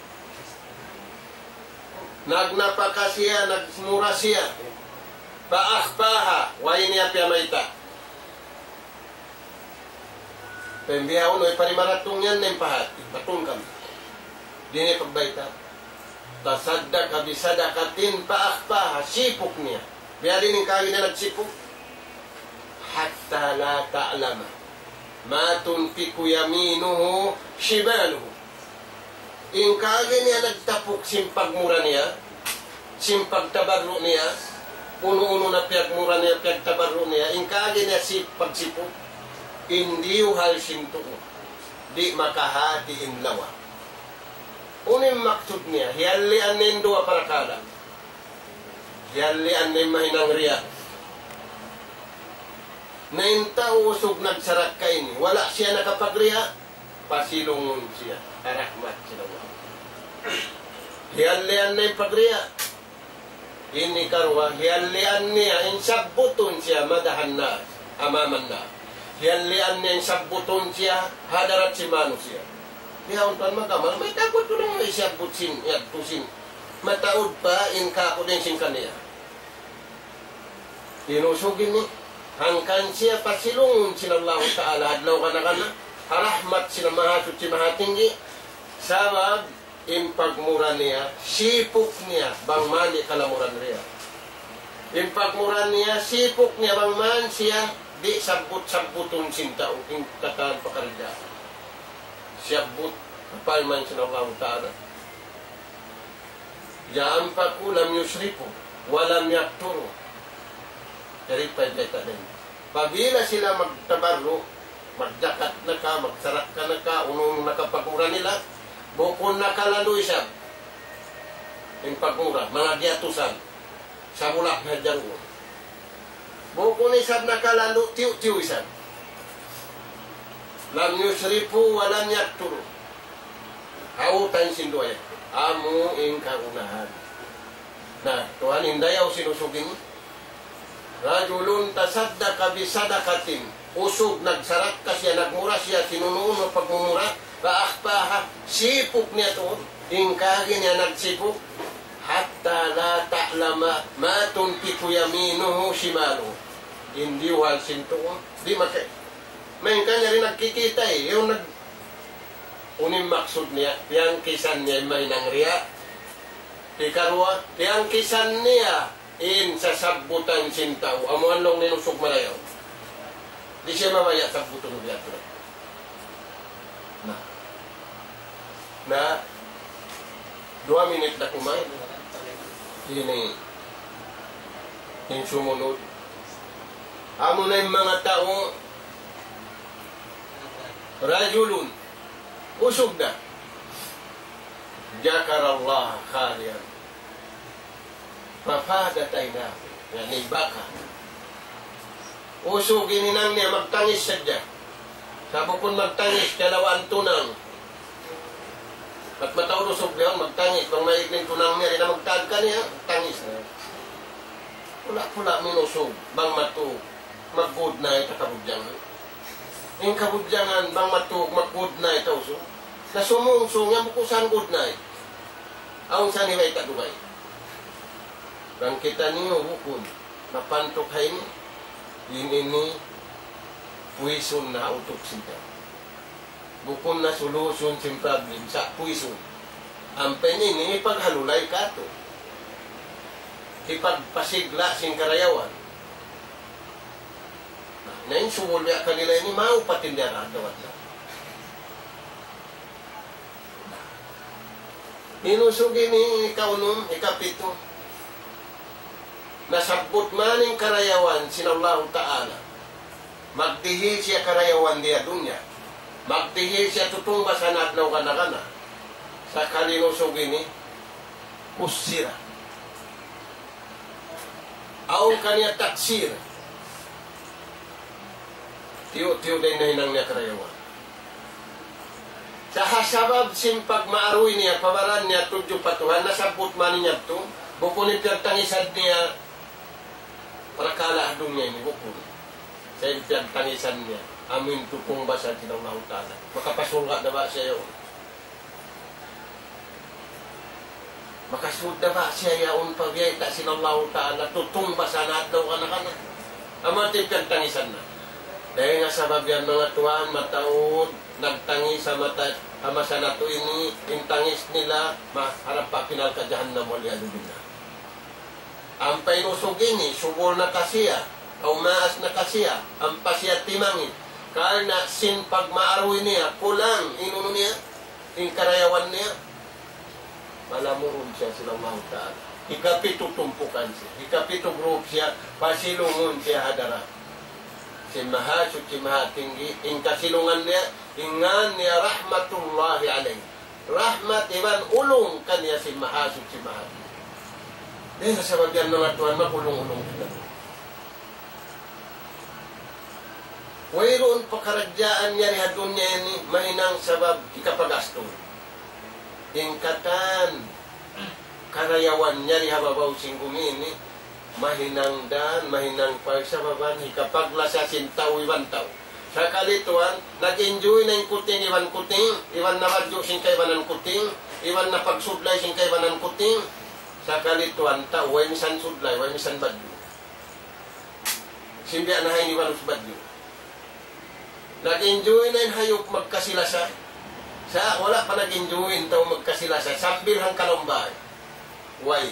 Nagnapaka siya, nagmura siya. Paakpaha, wain niya piyamaita. Pembiyaw no, iparimaratong yan na impahat. Patong kami. Di niya pagbaita. Tasadda ka bisadakatin paakpaha, sipok niya. Biya din yung kagin na nagsipok. Hatta la ta'lama. Matuntiku yaminuhu shibaluhu. Yung kagin niya nagtapok simpagmura niya, simpagtabaro niya, uno-uno na piyagmura niya, piyagtabaro niya, ingkagi niya si pagsipo, hindi uhal sinto, di makahati inlawa. Unim maksud niya, hiyalian nin dua parakala, hiyalian nin mahinang riya. Nainta usog nagsarak ka ini, wala siya nakapagriya, pasilungun siya, Rahmat sinawa. Hiyalian nin pagriya, ini karwa, hiyalian niya, insabbuton siya, madahan na, amaman na. Hiyalian niya, insabbuton siya, hadarat si Manusiya. Dihaon pa magamal, may takot ko lang may sabbut sin, yagtusin. Mataod pa, inkako din sin kaniya. Tinusugin ni, hangkan siya pasilungun sinallahu ta'ala, hadlaw ka na ka na, Rahmat sila mahasot si mahatinggi, sabab, impagmura niya, sipok niya, bang mani kalamuran niya. Impagmura niya, sipok niya, bang man siya, di sabut-sabutong sinta, uking kataan pakarja. Siyabut, kapal man sinallahu ta'ala. Yaan pa ko, lam yusripo, walam yakturo. Dari pa ito din. Pabila sila magtabaro, magdakat na ka, magsarak ka na ka, unong nakapagmura nila, bukon nakalaloy siya. Yung pagmura, mga giyatusan, sa mulak na dyan. Bukon isab nakalalo, tiyo-tiyo isab. lam yusrifu wa lam yakturu. Hautan sindoy. Amo ing kaunahan. Nah, Tuhan indayaw sinusugin. Rajulun tasaddaqa bisadaqatin. Usog nagsarat ka siya, nagmura siya, sinununo pagmumura. Paakpaha, sipok niya to. Ingkagi niya nagsipok. Hatta la ta'lama ma tuntiku yaminuhu shimalu. Hindi wal sinto. Di makay. May kanya rin nagkikita eh. Yung nag uning maksud niya, yang kisan niya may nangriya. Ikarwa, yang kisan niya in sa sabutan sintaw. Amuan long ninusog malayaw. Di siya mamaya sabutan niya. Na. Na. Dua minit na kumain. Ini. Yung sumunod. Amo na yung mga tao. Rajulun. Usog na. Jakarallah khalian. Mafadatay na. Yani baka. Usog ininang niya magtangis sadya. Sabo kung magtangis, kalawaan tunang. At mataon usog niya, magtangis. Pag maikling tunang niya, rin na magtagka niya, tangis na. Pula-pula minusog, bang matu, mag-good night at kabudyangan. Yung kabudyangan, bang matug, mag-good night also. Nasumungsung nga bukusan good night. Aung sa nilay kadugay. Bang kita niyo bukun, mapantok hay ni, yun ini, puison na utok sida. Bukun na solusyon sin problem sa puison. Ang penini, ipaghalulay ka to. Ipagpasigla sin karayawan. Na yung sumulya kanila ini, mau patindara dawat na. Inusugi ni ikaw nung ikapito. Nasabot maning karayawan sinallahu ta'ala. Magdihil siya karayawan dia dunya. Magdihil siya tutumba sa natlaw kana-kana. Sa kalinusugi ni kusira. Aong kanya taksir. Tiyo-tiyo din na hinang niya karayawan. Sa hasabab simpag maaruy niya, pabaran niya, tudyo patuhan, nasabot man niya ito, bukunin piyagtangisan niya, para kalahdong niya ini, bukun. Sa piyagtangisan niya, amin tukong basa tinawang ta'ala. Makapasulga na ba siya yun? Makasulga ba siya yaon pagayta sinallahu ta'ala, tutong basa na daw ka na ka na. Amatin piyagtangisan na. Dahil nga sabab yan mga tuwan, mataod, nagtangis sa mata, ama sa nato ini, yung tangis nila, maharap pa pinalkadyahan na muli alubin na. Ang painusog ini, subol na kasiya, o maas na kasiya, ang pasya timangin, karena sin pagmaaroy niya, kulang, inuno niya, yung karayawan niya, malamurun siya silang mahutaan. Ikapito tumpukan siya, ikapito group siya, pasilungun siya hadara. Si mahasud, si mahatinggi, ing kasilungan niya, ingan niya rahmatullahi alayhi. Rahmat, iban ulong kanya si mahasud, si mahatinggi. Dahil sa sabab yan mga tuwan, makulong-ulong kita. Wayroon pakaradyaan niya ni hadun niya ni mahinang sabab ikapagasto. Ingkatan, karayawan niya ni hababaw singgumi ni, mahinang dan, mahinang pagsababan, ikapagla sa sintaw, iwan taw. Sa kalituan, nag-enjoy na yung kuting, iwan kuting, iwan na badyo, singkay iwanan kuting, iwan na pagsudlay, singkay iwanan kuting. Sa kalituan, taw, way misan sudlay, way misan badyo. Simbiya na hain iwan sa badyo. Nag-enjoy na yung hayop magkasilasa. Sa, wala pa nag-enjoy taw magkasilasa. Sambil hang kalumbay. Why?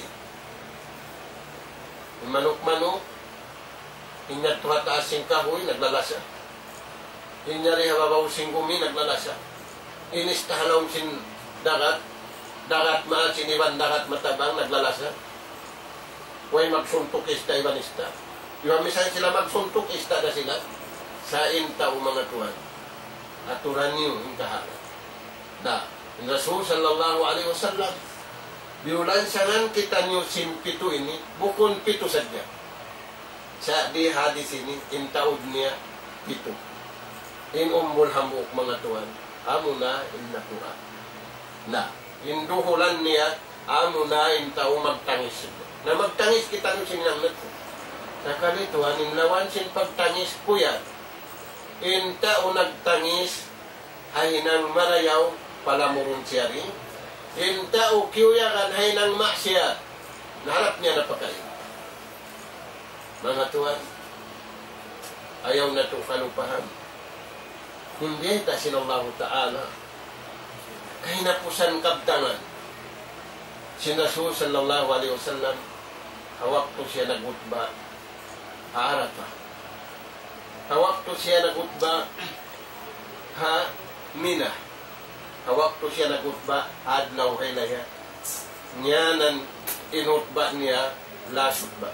Manok-manok, inyat tuhataas sing kahoy, naglalasa. Inyari hababaw sing gumi, naglalasa. Inis tahalawm sin dagat, dagat maal siniwan dagat matabang, naglalasa. Huwag magsuntok ista, iban ista. Iwan misan sila magsuntok ista na sila. Sa inta o mga tuwan. Aturan niyo, yung kahalat. Da, yung Rasul sallallahu alaihi wasallam, biulansangan kita niyo simpito ini, bukun pito sadya. Sa di hadis ini, intaod niya pito. in umbul hamuk mga tuan, amo na in natura. Na, induhulan niya, amo na in tao magtangis. Na magtangis kita nung sinang nato. Nakalituan, in lawan sin pagtangis po yan. In tao nagtangis, ay nang marayaw, palamurun siya rin. In tao kiuyakan, ay nang maksya. Naharap niya na pagkain. Mga tuan, ayaw na ito kalupahan. Hindi ta sinallahu ta'ala. Kahinapusan kabtangan. Sinasu sallallahu alaihi wasallam, hawak to siya nagutba, haarap pa. Hawak to siya nagutba, ha mina. Hawak to siya nagutba, adlaw haylaya. Nyanan inutba niya, lasut ba.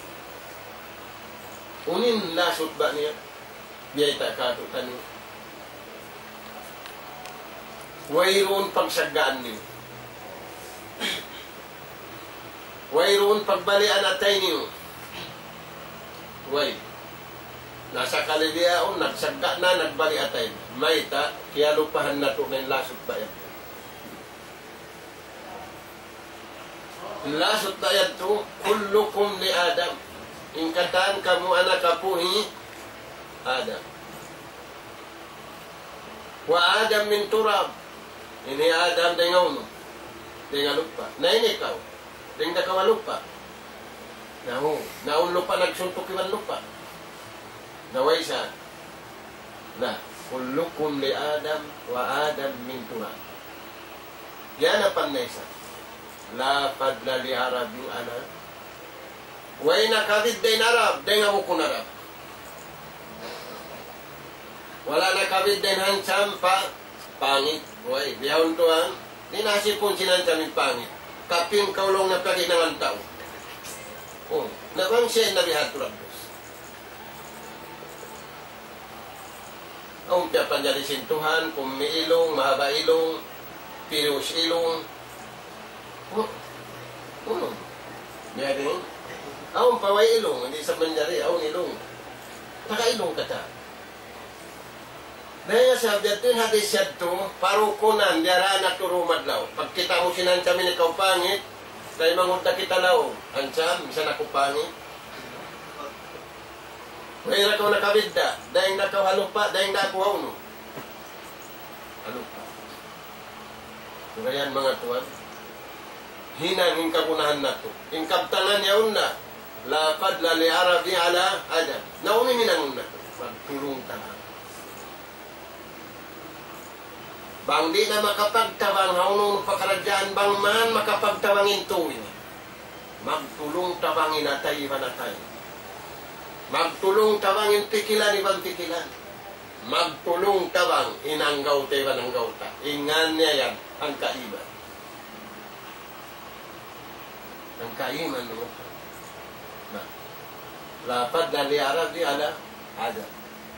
Unin lasut ba niya, biyay ta katutan niya. Wayroon pagsagaan niyo. Wayroon pagbalian atay niyo. Way. Nasa kalidiaon, nagsagda na, nagbali atay. May ta, kaya lupahan na ito ng lasot ba yan. Lasot ba yan ito, kullukum ni Adam. Ingkatan kamu anak kapuhi, Adam. Wa Adam min turab. Ini Adam dengan uno. Dengan lupa. Na ini kau. Dengan kawan lupa. Nahu. Naun lupa nagsuntok iwan lupa. Naway siya. Nah. Kullukum li Adam wa Adam min turab. Yan ang panaysa. La fadla li Arabi ana. Way nakabid din Arab. Dengan ukun Arab. Wala nakabid din hansam pa pangit. Way, biyahon to ang ninasipon sinansamin pangit. Kaping kaulong na kaginangan tao. Oh, nabang siya nabihat tulabos. Ang piyapan dyan sintuhan, kung may ilong, mahaba ilong, pirus ilong. Oh, oh, biya din. Ang paway ilong, hindi sa manjari, ang ilong. Naka-ilong ka ta. Dahil sabi ito yung hadis siya ito, parukunan, diara na turumadlaw. Pag kita mo sinansamin ikaw pangit, dahil mangunta kita lao. Ansam, minsan ako pangit. Dahil nakaw nakabidda, dahil nakaw halupa, dahil nakaw no. Halupa. So yan mga tuwan, hinang yung kapunahan na ito. Yung kaptangan niya una, lapad lali Arabi ala Adam. Nauni minangon na ito, magtulong tahan. Bang di na makapagtawang haunong pakaradyaan bang man makapagtawangin tuwin. Magtulong tawangin atay iban atay. Magtulong tawangin pikilan iban pikilan. Magtulong tawang inanggaw ta iban anggaw ta. Ingan niya yan ang kaiman. Ang kaiman naman. Nah. Lapad dari Arab di ala Adam.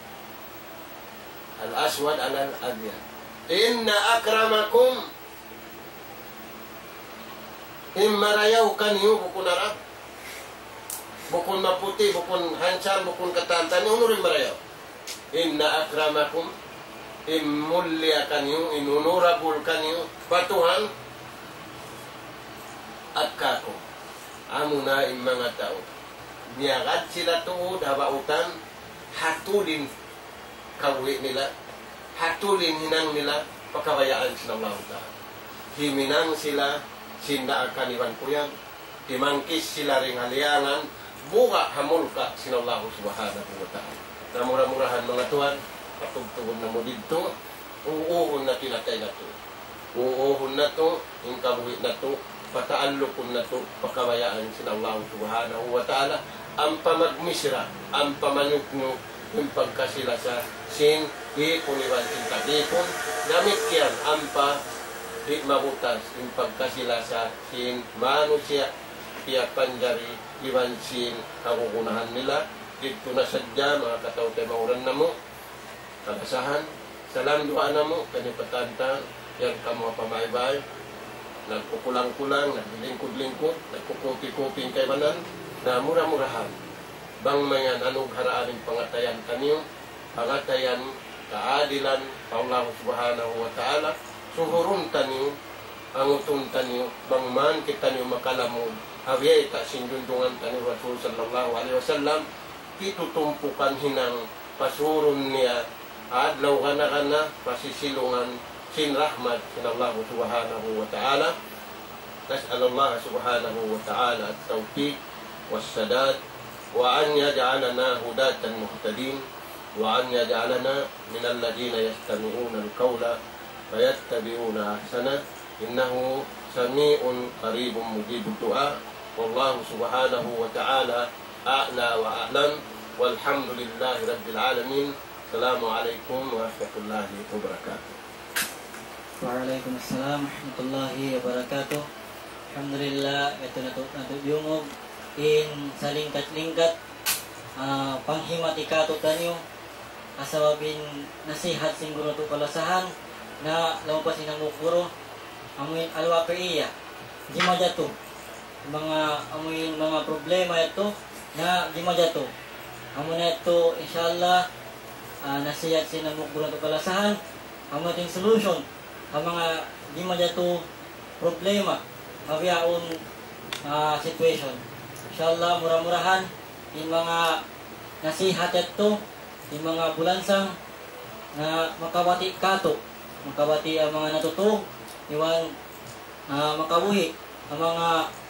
Al-aswad ala al-abyad. Inna akramakum immarayaw kanyo bukun Arab. Bukun maputi, bukun hansam, bukun katantan, unurin marayaw. Inna akramakum immulya kanyo, inunurabul kanyo, patuhan at kako. Amo na yung mga tao. Niyagad sila tuod, habautan, hatulin kawi nila. Hatulin hinang nila pagkabayaan sila Allah Ta'ala. Himinang sila sindaakan iwan kuyang. Dimangkis sila ring haliangan. Buka hamulka sila Allah Subhanahu wa Ta'ala. Na murah-murahan mga tuwan. Patugtugon na mo dito. Uuhon na kinatay na to. Uuhon na to. Yung kabuhi na to. Pataalukon na to. Pagkabayaan sila Allah Subhanahu wa Ta'ala. Ang pamagmisra. Ang pamanuknuk. Yung pagkasila sa sin, di kuniwan cinta dipon, gamit kiyan, ampa, di mabutas, yung pagkasila sa sin, manusiya, tiyak panjari, iwan sin, kakukunahan nila, dito na sadya, mga kataw tayo mauran na mo, kabasahan, salam doa na mo, kanipatanta, yan ka mga pamaybay, nagkukulang-kulang, naglingkod-lingkod, nagkukupi-kuping kay manan, na murah-murahan. Bang mayan anong haraaning pangatayan kanyo, pangatayan kaadilan Allah subhanahu wa ta'ala suhurun taniyo ang utun taniyo bangman kita niyo makalamon awiyay ta sindundungan taniyo Rasul sallallahu alaihi wasallam kitutumpukan hinang pasurun niya adlaw kana-kana pasisilungan sin rahmat sin Allah subhanahu wa ta'ala. نسأل الله سبحانه وتعالى التوفيق والسداد وأن يجعلنا هداة مهتدين وأن يجعلنا من الذين يستمعون القول فيتبعون أحسنه إنه سميع قريب مجيب الدعاء والله سبحانه وتعالى أعلى وأعلم والحمد لله رب العالمين. السلام عليكم ورحمة الله وبركاته. وعليكم السلام ورحمة الله وبركاته. Alhamdulillah, ito na natuyungog in sa lingkat-lingkat uh, panghimati kato tanyo asawabin nasihat singguro to kalasahan na lawapasin ang mukuro amuin alwa ka iya di majato mga amuin mga problema ito na di majato amun ito inshallah uh, nasihat sinang mukuro to kalasahan amutin solution ang mga di majato problema mabiyaon uh, situation. Inshallah, murah-murahan yung mga nasihat ito, yung mga bulansang na makawati kato, makawati ang mga natutog, iwan uh, makabuhi, ang mga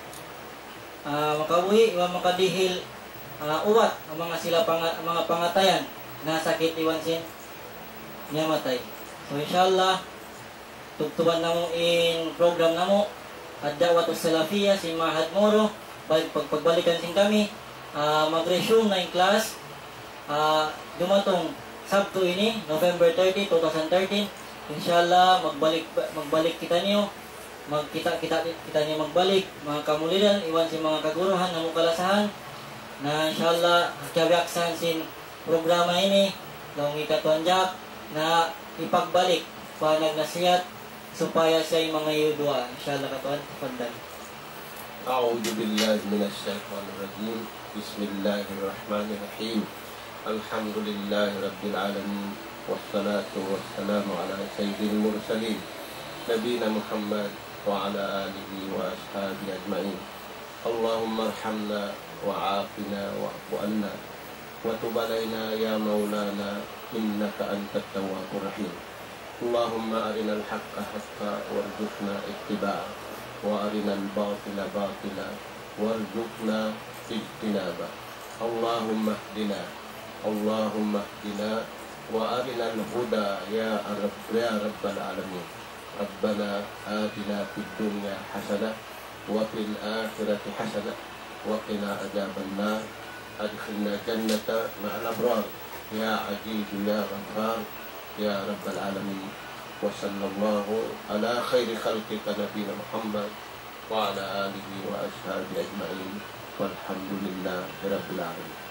uh, makabuhi, iwan makadihil uh, uwat, ang mga sila pang, mga pangatayan na sakit iwan sin niya matay. So inshallah, tugtuban na mo in program na mo Ad-Da'watu Salafiyya si Mahad Moro pag pagbalikan sin kami uh, mag-resume na yung class uh, dumatong Sabto ini November thirtieth, twenty thirteen inshallah magbalik magbalik kita niyo magkita kita kita niyo magbalik mga kamuliran iwan si mga kaguruhan na mukalasahan na inshallah kabyaksan sin programa ini daw ikatuanjak na ipagbalik pa nagnasiyat supaya siya yung mga yudwa. Inshallah katuan, tafadhal. A'udhu billahi minasyaitanir rajim. Bismillahirrahmanirrahim. Alhamdulillahi rabbil alamin. Wassalatu wassalamu ala sayyidil mursalin. Nabina Muhammad wa ala alihi wa ashabihi ajma'in. Allahumma arhamna wa afina wa'fu anna wa tub alaina ya maulana innaka antat tawwabur rahim. اللهم أرنا الحق حقا وارزقنا اتباعه وأرنا الباطل باطلا وارزقنا اجتنابه اللهم اهدنا اللهم اهدنا وأرنا الهدى يا رب يا رب العالمين ربنا آتنا في الدنيا حسنة وفي الآخرة حسنة وقنا عذاب النار أدخلنا جنة مع الأبرار يا عزيز يا غفار يا رب العالمين وصلى الله على خير خلقك نبينا محمد وعلى آله وأصحابه أجمعين والحمد لله رب العالمين.